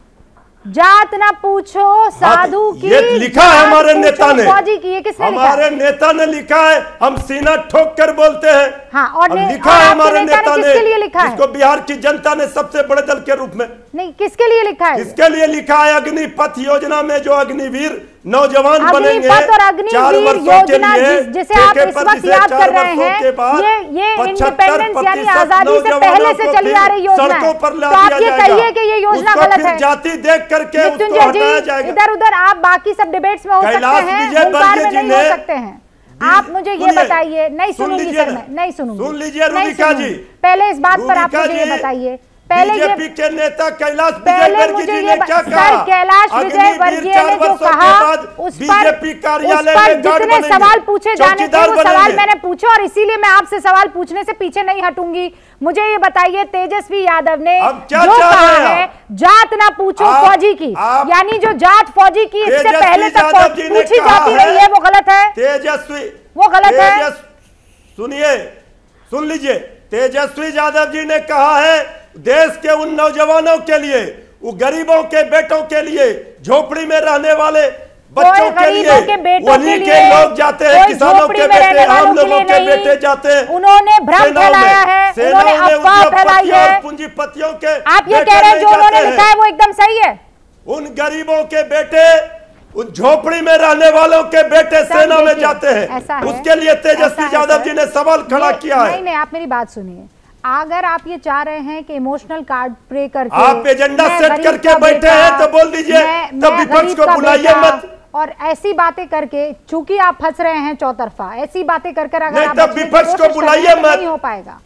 जात ना पूछो साधु की, ये लिखा है हमारे नेता ने, फौजी की। ये किसने लिखा? हमारे नेता ने लिखा है, हम सीना ठोक कर बोलते हैं। हाँ, और लिखा है हमारे नेता ने, किसके लिए लिखा है? जिसको बिहार की जनता ने सबसे बड़े दल के रूप में, नहीं, किसके लिए लिखा है? इसके लिए लिखा है, अग्निपथ योजना में जो अग्निवीर नौजवान बनेंगे, अग्निपथ और अग्निवीर योजना जिसे आप इस वक्त याद कर रहे हैं, ये इंडिपेंडेंस यानी आजादी से पहले से चली आ रही योजना है। तो आप ये कहिए कि ये योजना गलत है। जाति देख करके मृत्युंजय जी, इधर उधर आप बाकी सब डिबेट्स में हो सकते हैं, हुंकार में नहीं हो सकते हैं। आप मुझे ये बताइए। नहीं सुनूंगी सर, मैं नहीं सुनूंगी। सुन लीजिए रूबिका जी, पहले इस बात पर आप मुझे ये बताइए। बीजेपी के नेता कैलाश विजयवर्गीय जी ने क्या कहा? कैलाश विजयवर्गीय ने जो कहा, उस बीजेपी कार्यालय में जितने सवाल पूछे जाने थे वो सवाल मैंने पूछे, और इसीलिए मैं आपसे सवाल पूछने से पीछे नहीं हटूंगी। मुझे ये बताइए, तेजस्वी यादव ने जो कहा है, जात ना पूछो फौजी की, यानी जो जात फौजी की इससे पहले तक पूछी जाती रही है, वो गलत है? तेजस्वी, वो गलत है? सुनिए, सुन लीजिए, तेजस्वी यादव जी ने कहा है, देश के उन नौजवानों के लिए, वो गरीबों के बेटों के लिए, झोपड़ी में रहने वाले बच्चों के लिए, वहीं के लोग जाते हैं, किसानों के बेटे, आम लोगों के बेटे जाते हैं। उन्होंने भ्रम फैलाया है, उन्होंने अफवाह फैलाई है। पूंजीपतियों के आप ये कह रहे हैं जो उन्होंने लिखा है वो एकदम सही है? उन गरीबों के बेटे, उन झोपड़ी में रहने वालों के बेटे सेना में जाते हैं। उसके लिए तेजस्वी यादव जी ने सवाल खड़ा किया है। नहीं, आप मेरी बात सुनिए। अगर आप ये चाह रहे हैं कि इमोशनल कार्ड प्ले करके आप एजेंडा सेट करके बैठे हैं तो बोल दीजिए, तब विपक्ष को बुलाइए मत। और ऐसी बातें करके, चूंकि आप फंस रहे हैं चौतरफा, ऐसी बातें कर अगर आप तब विपक्ष को बुलाइए मत, नहीं हो पाएगा।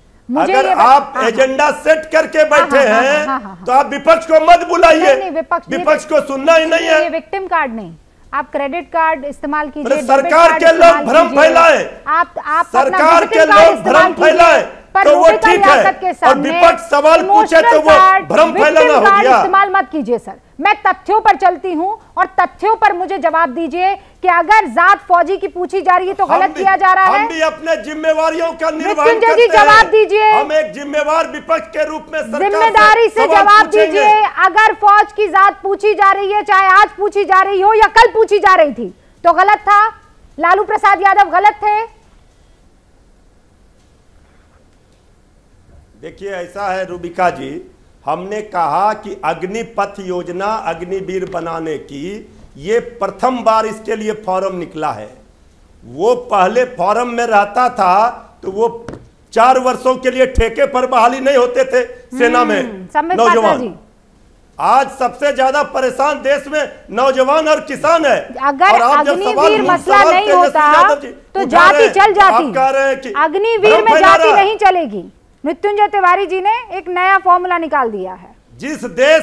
अगर आप एजेंडा सेट करके बैठे हैं तो आप विपक्ष को मत बुलाइए। विपक्ष को सुनना ही नहीं है। ये विक्टिम कार्ड नहीं, आप क्रेडिट कार्ड इस्तेमाल कीजिए। सरकार के लोग भ्रम फैलाए, आप सरकार के लोग भ्रम फैलाए तो वो ठीक है, और विपक्ष सवाल पूछे तो वो भ्रम फैलाना हो गया। इस्तेमाल मत कीजिए सर, मैं तथ्यों पर चलती हूं और तथ्यों पर मुझे जवाब दीजिए कि अगर जात फौजी की पूछी जा रही है तो गलत किया जा रहा है। हम भी अपने जिम्मेवारियों का निर्वहन करते हैं। जी जवाब दीजिए। हम एक जिम्मेवार विपक्ष के रूप में जिम्मेदारी से जवाब दीजिए। अगर फौज की जात पूछी जा रही है, चाहे आज पूछी जा रही हो या कल पूछी जा रही थी, तो गलत था? लालू प्रसाद यादव गलत थे? देखिए, ऐसा है रूबिका जी, हमने कहा कि अग्निपथ योजना, अग्निवीर बनाने की ये प्रथम बार इसके लिए फॉर्म निकला है। वो पहले फॉर्म में रहता था तो वो 4 वर्षों के लिए ठेके पर बहाली नहीं होते थे सेना में नौजवान। आज सबसे ज्यादा परेशान देश में नौजवान और किसान है। अगर अग्निवीर मसला नहीं होता तो जाति चल जाती। आप कह रहे हैं कि अग्निवीर में जाति नहीं चलेगी। मृत्युंजय तिवारी जी ने एक नया फॉर्मूला निकाल दिया है। जिस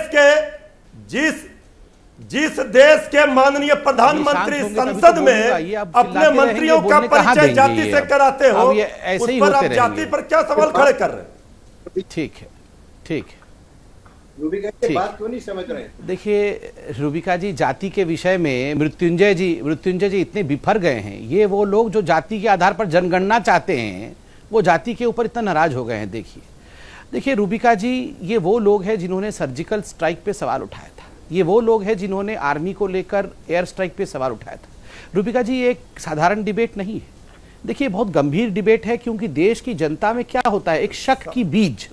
देश के माननीय प्रधानमंत्री संसद में अपने मंत्रियों का परिचय जाति से कराते हो, उस पर आप जाति पर क्या सवाल खड़े कर रहे हैं? ठीक है, ठीक है। रूबिका की बात क्यों नहीं समझ रहे? देखिए रूबिका जी, जाति के विषय में मृत्युंजय जी इतने बिफर गए हैं। ये वो लोग जो जाति के आधार पर जनगणना चाहते हैं, वो जाति के ऊपर इतना नाराज हो गए हैं। देखिए रूबिका जी, ये वो लोग हैं जिन्होंने सर्जिकल स्ट्राइक पे सवाल उठाया था। ये वो लोग हैं जिन्होंने आर्मी को लेकर एयर स्ट्राइक पे सवाल उठाया था। रूबिका जी, ये एक साधारण डिबेट नहीं है। देखिए बहुत गंभीर डिबेट है, क्योंकि देश की जनता में क्या होता है, एक शक की बीज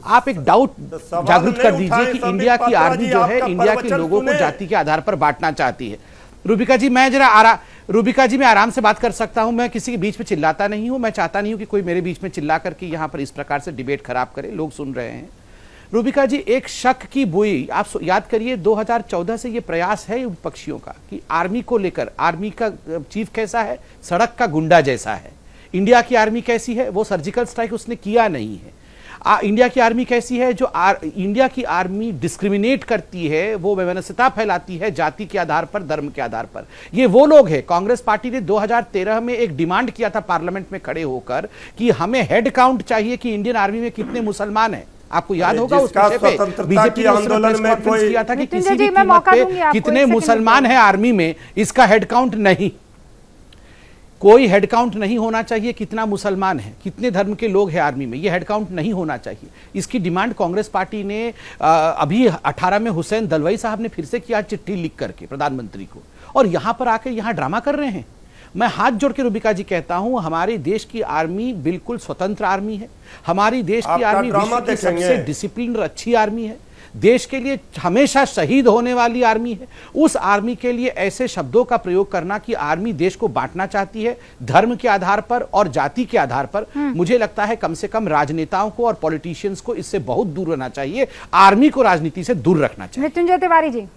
आप एक डाउट जागृत कर दीजिए कि इंडिया की आर्मी जो है इंडिया के लोगों को जाति के आधार पर बांटना चाहती है। रूबिका जी, मैं आराम से बात कर सकता हूं, मैं किसी के बीच में चिल्लाता नहीं हूं, मैं चाहता नहीं हूं कि कोई मेरे बीच में चिल्ला करके यहां पर इस प्रकार से डिबेट खराब करे, लोग सुन रहे हैं। रूबिका जी, एक शक की बुई, आप याद करिए 2014 से ये प्रयास है विपक्षियों का कि आर्मी को लेकर, आर्मी का चीफ कैसा है, सड़क का गुंडा जैसा है। इंडिया की आर्मी कैसी है, वो सर्जिकल स्ट्राइक उसने किया नहीं है। इंडिया की आर्मी कैसी है, जो इंडिया की आर्मी डिस्क्रिमिनेट करती है, वो वैमनस्यता फैलाती है जाति के आधार पर, धर्म के आधार पर। ये वो लोग हैं। कांग्रेस पार्टी ने 2013 में एक डिमांड किया था पार्लियामेंट में खड़े होकर कि हमें हेड काउंट चाहिए कि इंडियन आर्मी में कितने मुसलमान हैं। आपको याद होगा उस विषय पे बीजेपी ने आंदोलन में कोई किया था कि किसी भी कीमत पे कितने मुसलमान हैं आर्मी में, इसका हेड काउंट नहीं, कोई हेड काउंट नहीं होना चाहिए। कितना मुसलमान है, कितने धर्म के लोग हैं आर्मी में, ये हेड काउंट नहीं होना चाहिए। इसकी डिमांड कांग्रेस पार्टी ने अभी 18 में हुसैन दलवाई साहब ने फिर से किया, चिट्ठी लिख करके प्रधानमंत्री को, और यहां पर आकर यहां ड्रामा कर रहे हैं। मैं हाथ जोड़ के रूबिका जी कहता हूं, हमारे देश की आर्मी बिल्कुल स्वतंत्र आर्मी है। हमारी देश की आर्मी विश्व की सबसे डिसिप्लिन और अच्छी आर्मी है। देश के लिए हमेशा शहीद होने वाली आर्मी है। उस आर्मी के लिए ऐसे शब्दों का प्रयोग करना कि आर्मी देश को बांटना चाहती है धर्म के आधार पर और जाति के आधार पर, मुझे लगता है कम से कम राजनेताओं को और पॉलिटिशियंस को इससे बहुत दूर रहना चाहिए। आर्मी को राजनीति से दूर रखना चाहिए। मृत्युंजय तिवारी जी।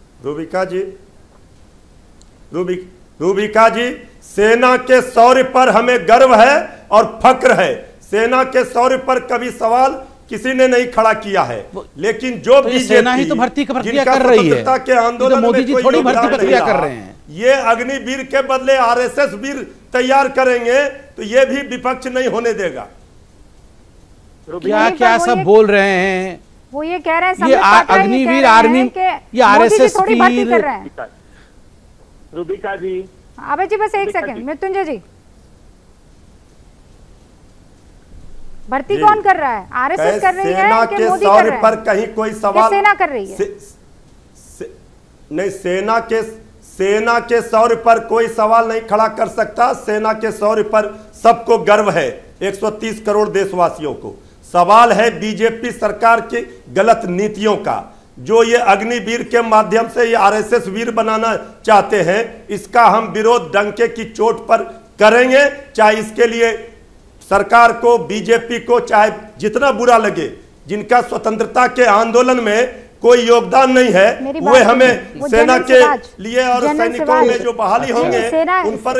रूबिका जी, सेना के शौर्य पर हमें गर्व है और फक्र है। सेना के शौर्य पर कभी सवाल किसी ने नहीं खड़ा किया है, लेकिन जो तो सेना ही तो भर्ती प्रक्रिया कर रही है के आंदोलन, मोदी जी थोड़ी भर्ती प्रक्रिया कर रहे हैं। ये अग्निवीर के बदले आरएसएस वीर तैयार करेंगे तो ये भी विपक्ष नहीं होने देगा। क्या क्या सब बोल रहे हैं, वो ये कह रहे हैं ये अग्निवीर आर्मी, ये आरएसएस वीर। रूबिका जी, अबे जी बस एक सेकंड, मृत्युंजय जी, भर्ती कौन कर रहा है? आरएसएस कर रही है कि मोदी कर रहा है? पर कहीं कोई सवाल सेना कर रही है? नहीं, सेना के शौर्य पर कोई सवाल नहीं खड़ा कर सकता। सेना के शौर्य पर सबको गर्व है, 130 करोड़ देशवासियों को। सवाल है बीजेपी सरकार की गलत नीतियों का, जो ये अग्निवीर के माध्यम से ये आरएसएस वीर बनाना चाहते हैं। इसका हम विरोध डंके की चोट पर करेंगे, चाहे इसके लिए सरकार को, बीजेपी को, चाहे जितना बुरा लगे। जिनका स्वतंत्रता के आंदोलन में कोई योगदान नहीं है, वो हमें सेना के लिए और सैनिकों में जो बहाली होंगे उन पर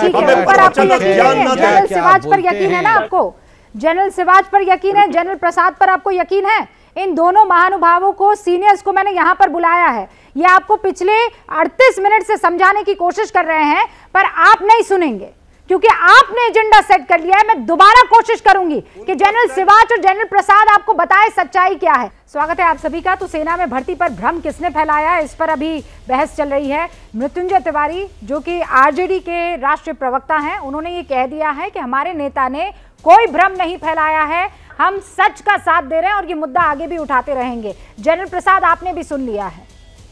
जनरल सिवाज पर यकीन है ना आपको? जनरल सिवाज पर यकीन है, जनरल प्रसाद पर आपको यकीन है? इन दोनों महानुभावों को, सीनियर्स को मैंने यहां पर बुलाया है। ये आपको पिछले 38 मिनट से समझाने की कोशिश कर रहे हैं, पर आप नहीं सुनेंगे क्योंकि आपने एजेंडा सेट कर लिया है। मैं दोबारा कोशिश करूंगी कि जनरल सिवाच और जनरल प्रसाद आपको बताएं सच्चाई क्या है। स्वागत है आप सभी का। तो सेना में भर्ती पर भ्रम किसने फैलाया है, इस पर अभी बहस चल रही है। मृत्युंजय तिवारी जो कि आरजेडी के राष्ट्रीय प्रवक्ता हैं, उन्होंने ये कह दिया है कि हमारे नेता ने कोई भ्रम नहीं फैलाया है, हम सच का साथ दे रहे हैं और ये मुद्दा आगे भी उठाते रहेंगे। जनरल प्रसाद, आपने भी सुन लिया है?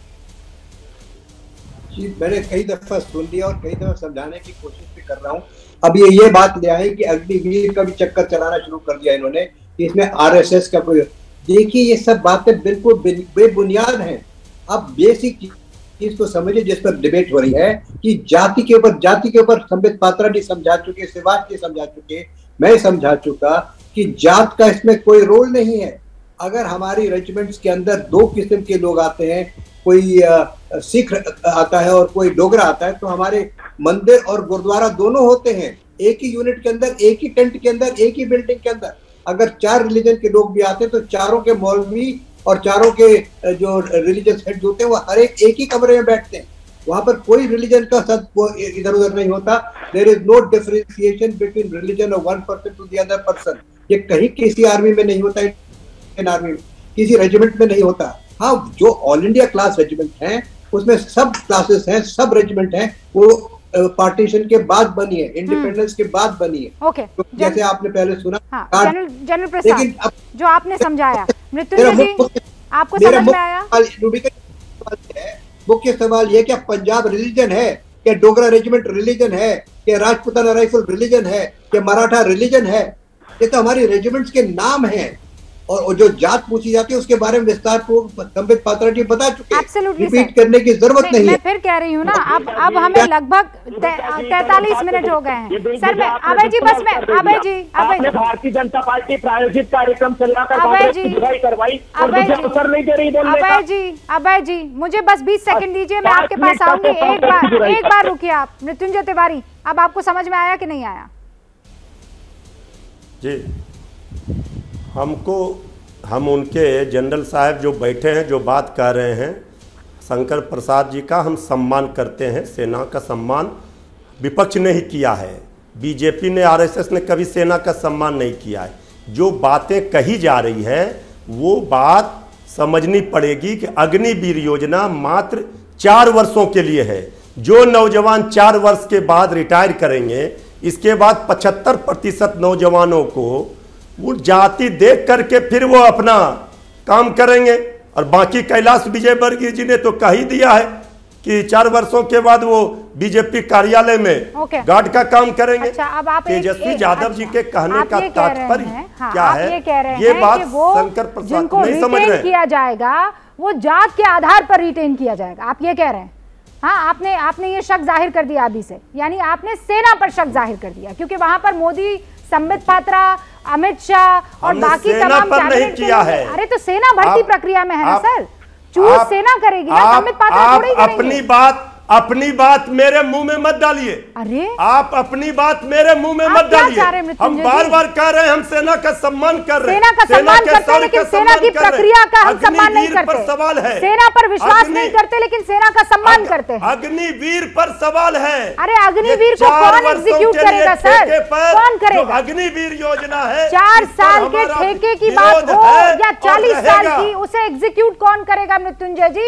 जी, मैंने कई दफा सुन लिया और कई दफा समझाने की कोशिश भी कर रहा हूँ। अब ये बात ले आए कि अग्निवीर का भी चक्कर चलाना शुरू कर दिया इन्होंने, कि इसमें आरएसएस का कोई। देखिए, ये सब बातें बिल्कुल बेबुनियाद हैं। अब बेसिक चीज को समझिए जिस पर डिबेट हो रही है कि जाति के ऊपर संबित पात्रा जी समझा चुके, सिवाच जी समझा चुके, मैं समझा चुका कि जात का इसमें कोई रोल नहीं है। अगर हमारी रेजिमेंट्स के अंदर दो किस्म के लोग आते हैं, कोई सिख आता है और कोई डोगरा आता है, तो हमारे मंदिर और गुरुद्वारा दोनों होते हैं एक ही यूनिट के अंदर, एक ही टेंट के अंदर, एक ही बिल्डिंग के अंदर। अगर 4 रिलीजन के लोग भी आते हैं तो चारों के मौलवी और चारों के जो रिलीजियस हेड होते हैं वो हर एक ही कमरे में बैठते हैं। वहां पर कोई रिलीजन का इधर उधर नहीं होता। There is no differentiation between religion of one person to the other person. ये कहीं किसी आर्मी में नहीं होता, इंडियन आर्मी में किसी रेजिमेंट में नहीं होता। हाँ, जो ऑल इंडिया क्लास रेजिमेंट हैं उसमें सब क्लासेस हैं, सब रेजिमेंट हैं, वो पार्टीशन के बाद बनी है, इंडिपेंडेंस के बाद बनी है। ओके, तो जैसे आपने पहले सुना। हाँ, जनरल प्रसाद जो आपने समझाया, मृत्युंजय जी आपको समझ में आया? मुख्य सवाल ये क्या पंजाब रिलीजन है, क्या डोगरा रेजिमेंट रिलीजन है, क्या राजपूताना राइफल रिलीजन है, क्या मराठा रिलीजन है? ये तो हमारी रेजिमेंट्स के नाम हैं। और जो जात पूछी जाती है उसके बारे में विस्तार पूर्वक संबित पात्रा जी बता चुके हैं, रिपीट करने की जरूरत नहीं है। मैं फिर कह रही हूँ ना, अब हमें लगभग 43 मिनट हो गए हैं सर। मैं अभय जी, बस मैं अभय जी भारतीय जनता पार्टी प्रायोजित कार्यक्रम चल रहा था, अभय जी करवाई और मुझे अवसर नहीं दे रही बोलने का। अभय जी मुझे बस 20 सेकंड दीजिए, मैं आपके पास आऊंगी। एक बार रुकिए आप। मृत्युंजय तिवारी, अब आपको समझ में आया कि नहीं आया? जी, हम उनके जनरल साहब जो बैठे हैं, जो बात कर रहे हैं, शंकर प्रसाद जी का हम सम्मान करते हैं। सेना का सम्मान विपक्ष ने ही किया है, बीजेपी ने, आरएसएस ने कभी सेना का सम्मान नहीं किया है। जो बातें कही जा रही है वो बात समझनी पड़ेगी कि अग्निवीर योजना मात्र 4 वर्षों के लिए है। जो नौजवान 4 वर्ष के बाद रिटायर करेंगे, इसके बाद 75% नौजवानों को वो जाति देख करके फिर वो अपना काम करेंगे। और बाकी कैलाश विजयवर्गीय जी ने तो कह ही दिया है कि 4 वर्षों के बाद वो बीजेपी कार्यालय में गार्ड का काम करेंगे। अच्छा, अब आप तेजस्वी यादव जी के कहने का तात्पर्य क्या है? ये बात शंकर प्रसाद नहीं समझ रहे हैं। किया जाएगा वो जात के आधार पर रिटेन किया जाएगा, आप ये कह रहे हैं? हाँ, आपने ये शक जाहिर कर दिया अभी से, यानी आपने सेना पर शक जाहिर कर दिया, क्योंकि वहां पर मोदी, संबित पात्रा, अमित शाह और बाकी तमाम कैबिनेट किया है। अरे तो सेना भर्ती प्रक्रिया में है ना सर, चूज सेना करेगी ना, संबित पात्रा थोड़ी करेंगे। अपनी बात मेरे मुंह में मत डालिए। अरे आप अपनी बात मेरे मुंह में मत डालिए। हम बार-बार कह रहे हैं हम सेना का सम्मान कर रहे हैं, सेना का सम्मान करते हैं, लेकिन सेना की प्रक्रिया का हम सम्मान नहीं करते। सवाल है, सेना पर विश्वास नहीं करते, लेकिन सेना का सम्मान करते हैं। अग्निवीर पर सवाल है। अरे अग्निवीर को कौन एग्जीक्यूट करेगा सर? कौन करेगा? अग्निवीर योजना है, 4 साल के ठेके की बात हो या 40 साल की, उसे एग्जीक्यूट कौन करेगा मृत्युंजय जी?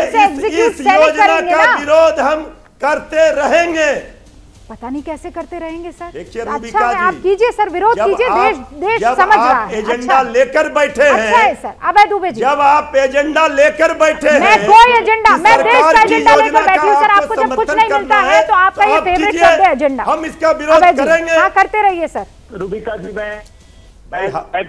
इस योजना का हम करते रहेंगे। पता नहीं कैसे करते रहेंगे सर। देखिए अच्छा है, आप कीजिए सर, विरोध कीजिए, देश समझ रहा है। एजेंडा लेकर बैठे हैं। अच्छा है सर। अभय दुबे जी, जब आप एजेंडा लेकर बैठे हैं, मैं कोई एजेंडा, मैं देश का एजेंडा लेकर बैठी हूँ सर। आपको जब कुछ नहीं मिलता है तो आपका ये फेवरेट शब्द है एजेंडा। हम इसका विरोध करेंगे। हाँ, करते रहिए सर। रूबिका जी, मैं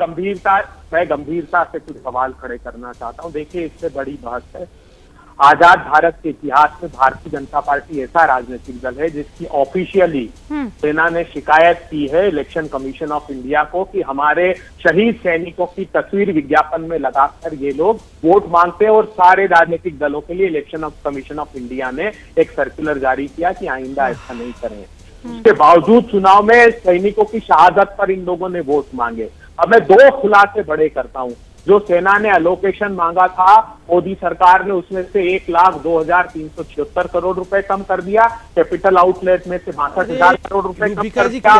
गंभीरता से कुछ सवाल खड़े करना चाहता हूँ। देखिए, इससे बड़ी बात है, आजाद भारत के इतिहास में भारतीय जनता पार्टी ऐसा राजनीतिक दल है जिसकी ऑफिशियली सेना ने शिकायत की है इलेक्शन कमीशन ऑफ इंडिया को कि हमारे शहीद सैनिकों की तस्वीर विज्ञापन में लगाकर ये लोग वोट मांगते हैं। और सारे राजनीतिक दलों के लिए इलेक्शन कमीशन ऑफ इंडिया ने एक सर्कुलर जारी किया कि आइंदा ऐसा नहीं करें। उसके बावजूद चुनाव में सैनिकों की शहादत पर इन लोगों ने वोट मांगे। अब मैं 2 खुलासे बड़े करता हूं। जो सेना ने अलोकेशन मांगा था मोदी सरकार ने उसमें से 1,02,376 करोड़ रुपए कम कर दिया। कैपिटल आउटलेट में से 62,000 करोड़ रुपए कम कर दिया।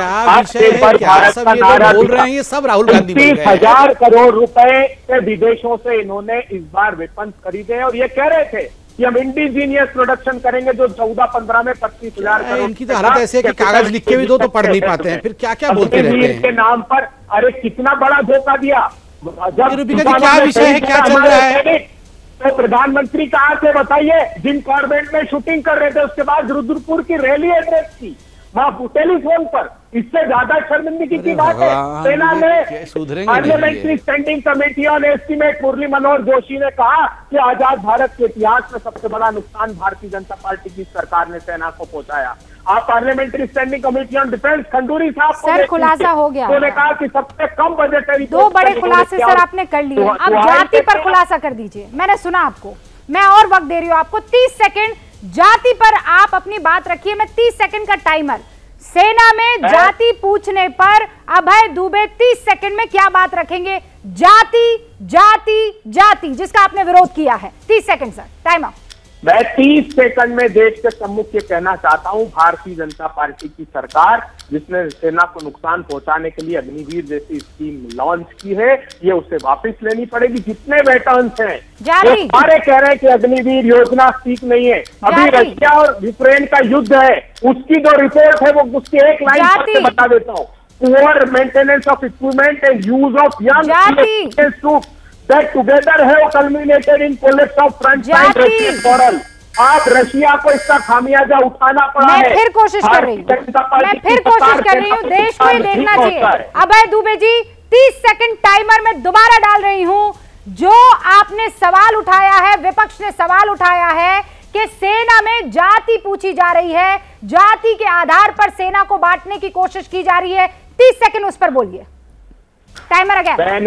भारत का नारा बोल रहे हैं, ये सब राहुल गांधी 30,000 करोड़ रुपए से विदेशों से इन्होंने इस बार वेपन्स खरीदे और ये कह रहे थे कि हम इंडिजीनियस प्रोडक्शन करेंगे, जो 14-15 में 25,000 करोड़। इनकी तो हालत ऐसी है कि कागज लिख के भी दो तो पढ़ नहीं पाते हैं, फिर क्या क्या बोलते रहते हैं के नाम पर। अरे कितना बड़ा धोखा दिया। जब क्या विषय है, क्या चल रहा है? तो प्रधानमंत्री कहाँ से बताइए? जिम कॉर्बेट में शूटिंग कर रहे थे, उसके बाद रुद्रपुर की रैली एड्रेस की वहां टेलीफोन पर। इससे ज्यादा शर्मिंदगी की बात है। सेना ने parliamentary standing committee on estimate Murli Manohar Joshi ने कहा कि आजाद भारत के इतिहास में सबसे बड़ा नुकसान भारतीय जनता पार्टी की सरकार ने सेना को पहुंचाया। आप parliamentary standing committee on defence Khanduri साहब सर खुलासा हो गया, उन्होंने कहा कि सबसे कम बजटरी 2 बड़े खुलासे सर आपने कर लिए। अब जाति पर खुलासा कर दीजिए। मैंने सुना आपको, मैं और वक्त दे रही हूँ आपको 30 सेकंड। जाति पर आप अपनी बात रखिए, मैं 30 सेकंड का टाइमर। सेना में जाति पूछने पर अभय दुबे 30 सेकंड में क्या बात रखेंगे? जाति जाति जाति, जिसका आपने विरोध किया है। 30 सेकंड सर, टाइम अप। मैं 30 सेकंड में देश के सम्मुख ये कहना चाहता हूं, भारतीय जनता पार्टी की सरकार जिसने सेना को नुकसान पहुंचाने के लिए अग्निवीर जैसी स्कीम लॉन्च की है, ये उसे वापस लेनी पड़ेगी। जितने वेटरन्स हैं वो सारे कह रहे हैं कि अग्निवीर योजना ठीक नहीं है। अभी रशिया और यूक्रेन का युद्ध है, उसकी जो रिपोर्ट है वो उसकी एक लाइन से बता देता हूँ। Poor maintenance of equipment and use of young troops that together have culminated in collapse of front-line Russian moral। आप रशिया को इसका खामियाजा उठाना पड़ा है। मैं फिर कोशिश कर रही हूँ, देश को ही देखना चाहिए। अभय दुबे जी 30 सेकंड टाइमर में दोबारा डाल रही हूं। जो आपने सवाल उठाया है, विपक्ष ने सवाल उठाया है कि सेना में जाति पूछी जा रही है, जाति के आधार पर सेना को बांटने की कोशिश की जा रही है। 30 सेकंड उस पर बोलिए। Timer again. मैंने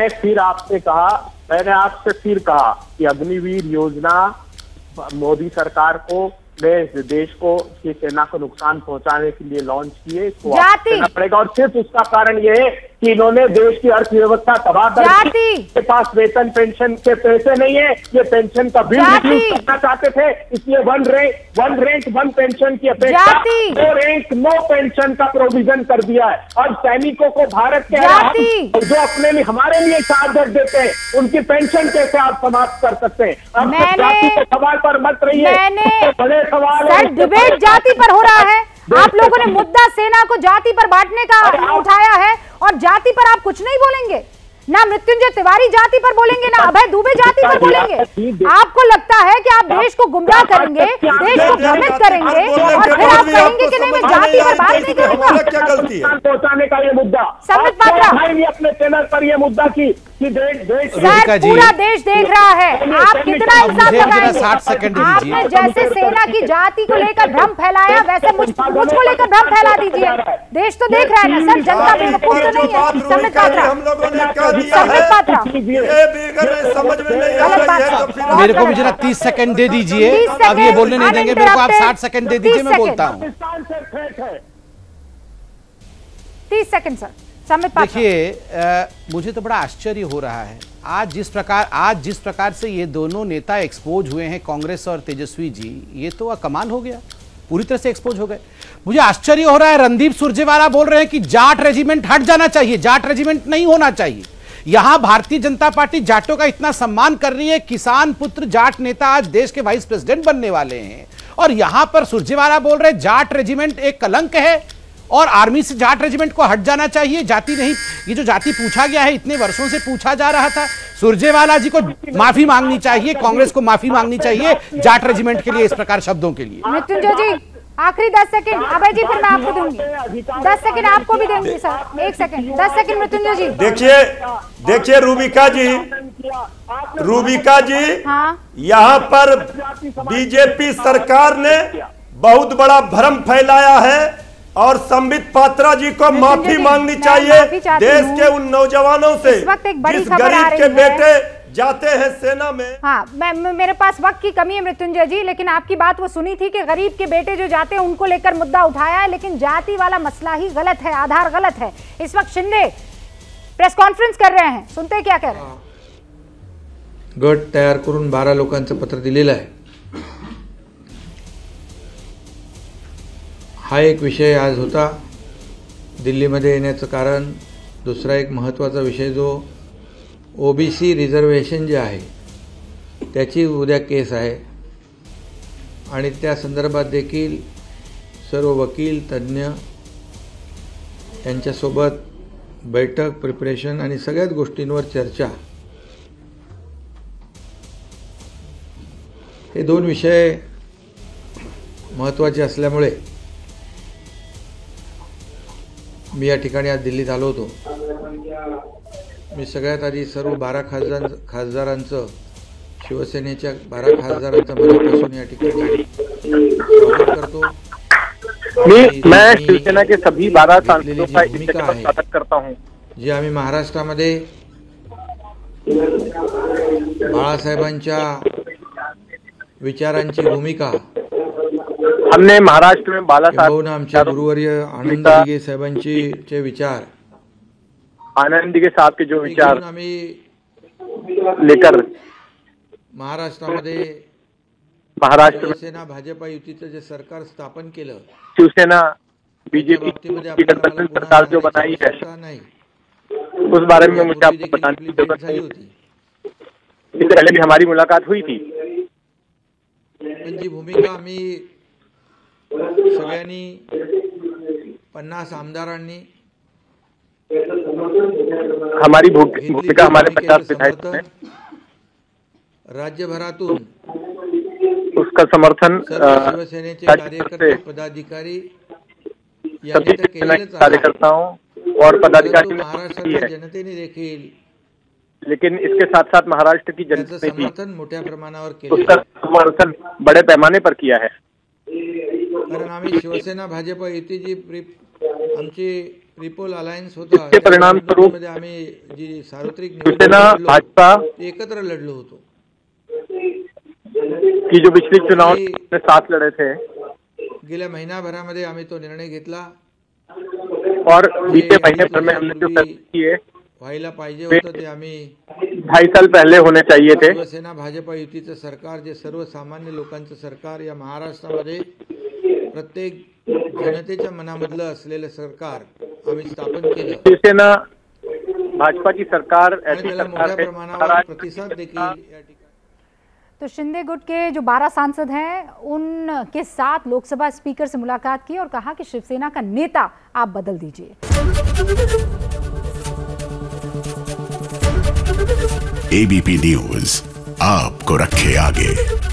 आपसे फिर कहा कि अग्निवीर योजना मोदी सरकार को देश को की सेना को नुकसान पहुंचाने के लिए लॉन्च किए, इसको करना पड़ेगा। और सिर्फ उसका कारण ये है कि इन्होंने देश की अर्थव्यवस्था तबाह कर दी। के पास वेतन पेंशन के पैसे नहीं है, ये पेंशन का बिल रिड्यूस करना चाहते थे, इसलिए वन रैंक वन पेंशन की अपेक्षा 2 रैंक नो पेंशन का प्रोविजन कर दिया है। और सैनिकों को भारत के जो अपने लिए हमारे लिए शहादत देते हैं, उनकी पेंशन कैसे आप समाप्त कर सकते हैं? अब सवाल पर मत रहिए, बड़े सवाल सर, डिबेट जाति पर हो रहा है। आप लोगों ने मुद्दा सेना को जाति पर बांटने का उठाया है और जाति पर आप कुछ नहीं बोलेंगे। ना मृत्युंजय तिवारी जाति पर बोलेंगे, ना अभय दुबे जाति पर बोलेंगे। आपको लगता है कि आप देश को गुमराह करेंगे, देश को भ्रमित करेंगे और फिर आप कहेंगे कि नहीं मैं जाति पर बात नहीं करूंगा। क्या गलती है पहुंचाने का ये मुद्दा संबित पात्रा अपने चैनल पर ये मुद्दा की सर पूरा देश देख रहा है। आप कितना इल्जाम लगाएंगे? 60 सेकंड आपने जैसे सेना की जाति को लेकर भ्रम फैलाया, वैसे मुझको लेकर भ्रम फैला दीजिए। देश तो देख रहा है ना सर, जनता बेवकूफ तो नहीं है। संबित पात्रा, संबित पात्रा, समझ में नहीं आ रही है। मेरे को भी जरा 30 सेकंड दे दीजिए। अब ये बोलने नहीं देंगे मेरे को, आप 60 सेकंड दे दीजिए, मैं बोलता हूँ। 30 सेकंड सर। देखिए, मुझे तो बड़ा आश्चर्य हो रहा है आज जिस प्रकार से ये दोनों नेता एक्सपोज हुए हैं, कांग्रेस और तेजस्वी जी, ये तो कमाल हो गया, पूरी तरह से एक्सपोज हो गए। मुझे आश्चर्य हो रहा है, रणदीप सुरजेवाला बोल रहे हैं कि जाट रेजिमेंट हट जाना चाहिए, जाट रेजिमेंट नहीं होना चाहिए। यहां भारतीय जनता पार्टी जाटों का इतना सम्मान कर रही है, किसान पुत्र जाट नेता आज देश के वाइस प्रेसिडेंट बनने वाले हैं, और यहां पर सुरजेवाला बोल रहे जाट रेजिमेंट एक कलंक है और आर्मी से जाट रेजिमेंट को हट जाना चाहिए। जाति नहीं, ये जो जाति पूछा गया है इतने वर्षों से पूछा जा रहा था। सुरजेवाला जी को माफी मांगनी चाहिए, कांग्रेस को माफी मांगनी चाहिए जाट रेजिमेंट के लिए, इस प्रकार शब्दों के लिए। मृत्युंजय जी आखिरी 10 सेकंड। अभय जी फिर मैं आपको दूंगी 10 सेकंड, आपको भी दूंगी sir 1 second. 10 second Mrityunjay ji. देखिए रूबिका जी, हाँ? यहाँ पर बीजेपी सरकार ने बहुत बड़ा भ्रम फैलाया है और संबित पात्रा जी को माफी मांगनी चाहिए देश के उन नौजवानों से जिस गरीब के बेटे जाते हैं सेना में। हाँ, मेरे पास वक्त की कमी है मृत्युंजय जी, लेकिन आपकी बात वो सुनी थी कि गरीब के बेटे जो जाते हैं उनको लेकर मुद्दा उठाया है, लेकिन जाति वाला मसला ही गलत है, आधार गलत है। इस वक्त शिंदे प्रेस कॉन्फ्रेंस कर रहे हैं, सुनते क्या कह रहे हैं। गट तयार करून 12 लोकांचं पत्र दिलेलं आहे। हा एक विषय आज होता दिल्लीमध्ये येण्याचं कारण। दुसरा एक महत्त्वाचा विषय जो ओबीसी रिझर्वेशन जे आहे त्याची उद्या केस आहे आणि त्या संदर्भात देखील सर्व वकील तज्ञ यांच्यासोबत बैठक, प्रिपरेशन आणि सगळ्याच गोष्टींवर चर्चा, हे 2 विषय महत्त्वाचे असल्यामुळे मी या ठिकाणी आज दिल्लीत आलो होतो। मी सगळ्यात आधी सर्व 12 खासदारांचं, शिवसेनेच्या 12 खासदारांचं मनापासून या ठिकाणी स्वागत करतो। मैं शिवसेना के सभी 12 सांसदों का स्वागत करता हूं। जी आम्ही महाराष्ट्रामध्ये बाळासाहेबांच्या विचारांची भूमिका, हमने महाराष्ट्र में बालासाहेब आमचे गुरुवर्य आनंद दिघे साहेबांचे विचार, आनंद दिघे साहब के जो विचार लेकर महाराष्ट्रामध्ये शिवसेना भाजपा युतीचं जे सरकार स्थापन केलं, शिवसेना बीजेपी की गठबंधन सरकार जो बनाई है, नहीं उस बारे में मुझे आपको बताने की जरूरत नहीं होती। इससे पहले भी हमारी मुलाकात हुई थी। जी भूमिका आम्ही सगळ्यांनी 50 आमदारांनी, हमारी भूमिका हमारे 50 विधायक हैं, राज्यभरातून उसका समर्थन शिवसेनेचे कार्यकर्ते, पदाधिकारी, सभी कार्यकर्ताओं और पदाधिकारियों महाराष्ट्र ने है, जनतेने देखील लेकिन इसके साथ साथ महाराष्ट्र की जनता ने भी समर्थन मोठ्या प्रमाणावर केले, उसका समर्थन बड़े पैमाने पर किया है। कारण आम्ही शिवसेना भाजप युती जी आमची ट्रिपल अलायन्स होता, इसके परिणाम स्वरूप मध्ये आम्ही जी सार्वत्रिक शिवसेना भाजपा एकत्र लढलो होतो की जो पिछले चुनाव में साथ लड़े थे, गेल्या महिनाभरामध्ये आम्ही तो निर्णय घेतला और बीते महीने भर में हमने जो फैसले किए व्हायला पाहिजे होतं ते आम्ही 2.5 साल पहले होने चाहिए थे। शिवसेना भाजप युतीचं सरकार जे सर्वसामान्य लोकांचं सरकार या महाराष्ट्रामध्ये प्रत्येक जनतेच्या मनामधलं असलेलं सरकार आम्ही स्थापन केलं। शिवसेना भाजपा की सरकार ऐसी त्याला मोठ्या सरकार प्रमाणावर प्रतिसाद देखील या ठिकाणी। तो शिंदे गुट के जो 12 सांसद हैं उनके साथ लोकसभा स्पीकर से मुलाकात की और कहा कि शिवसेना का नेता आप बदल दीजिए। एबीपी न्यूज आपको रखे आगे।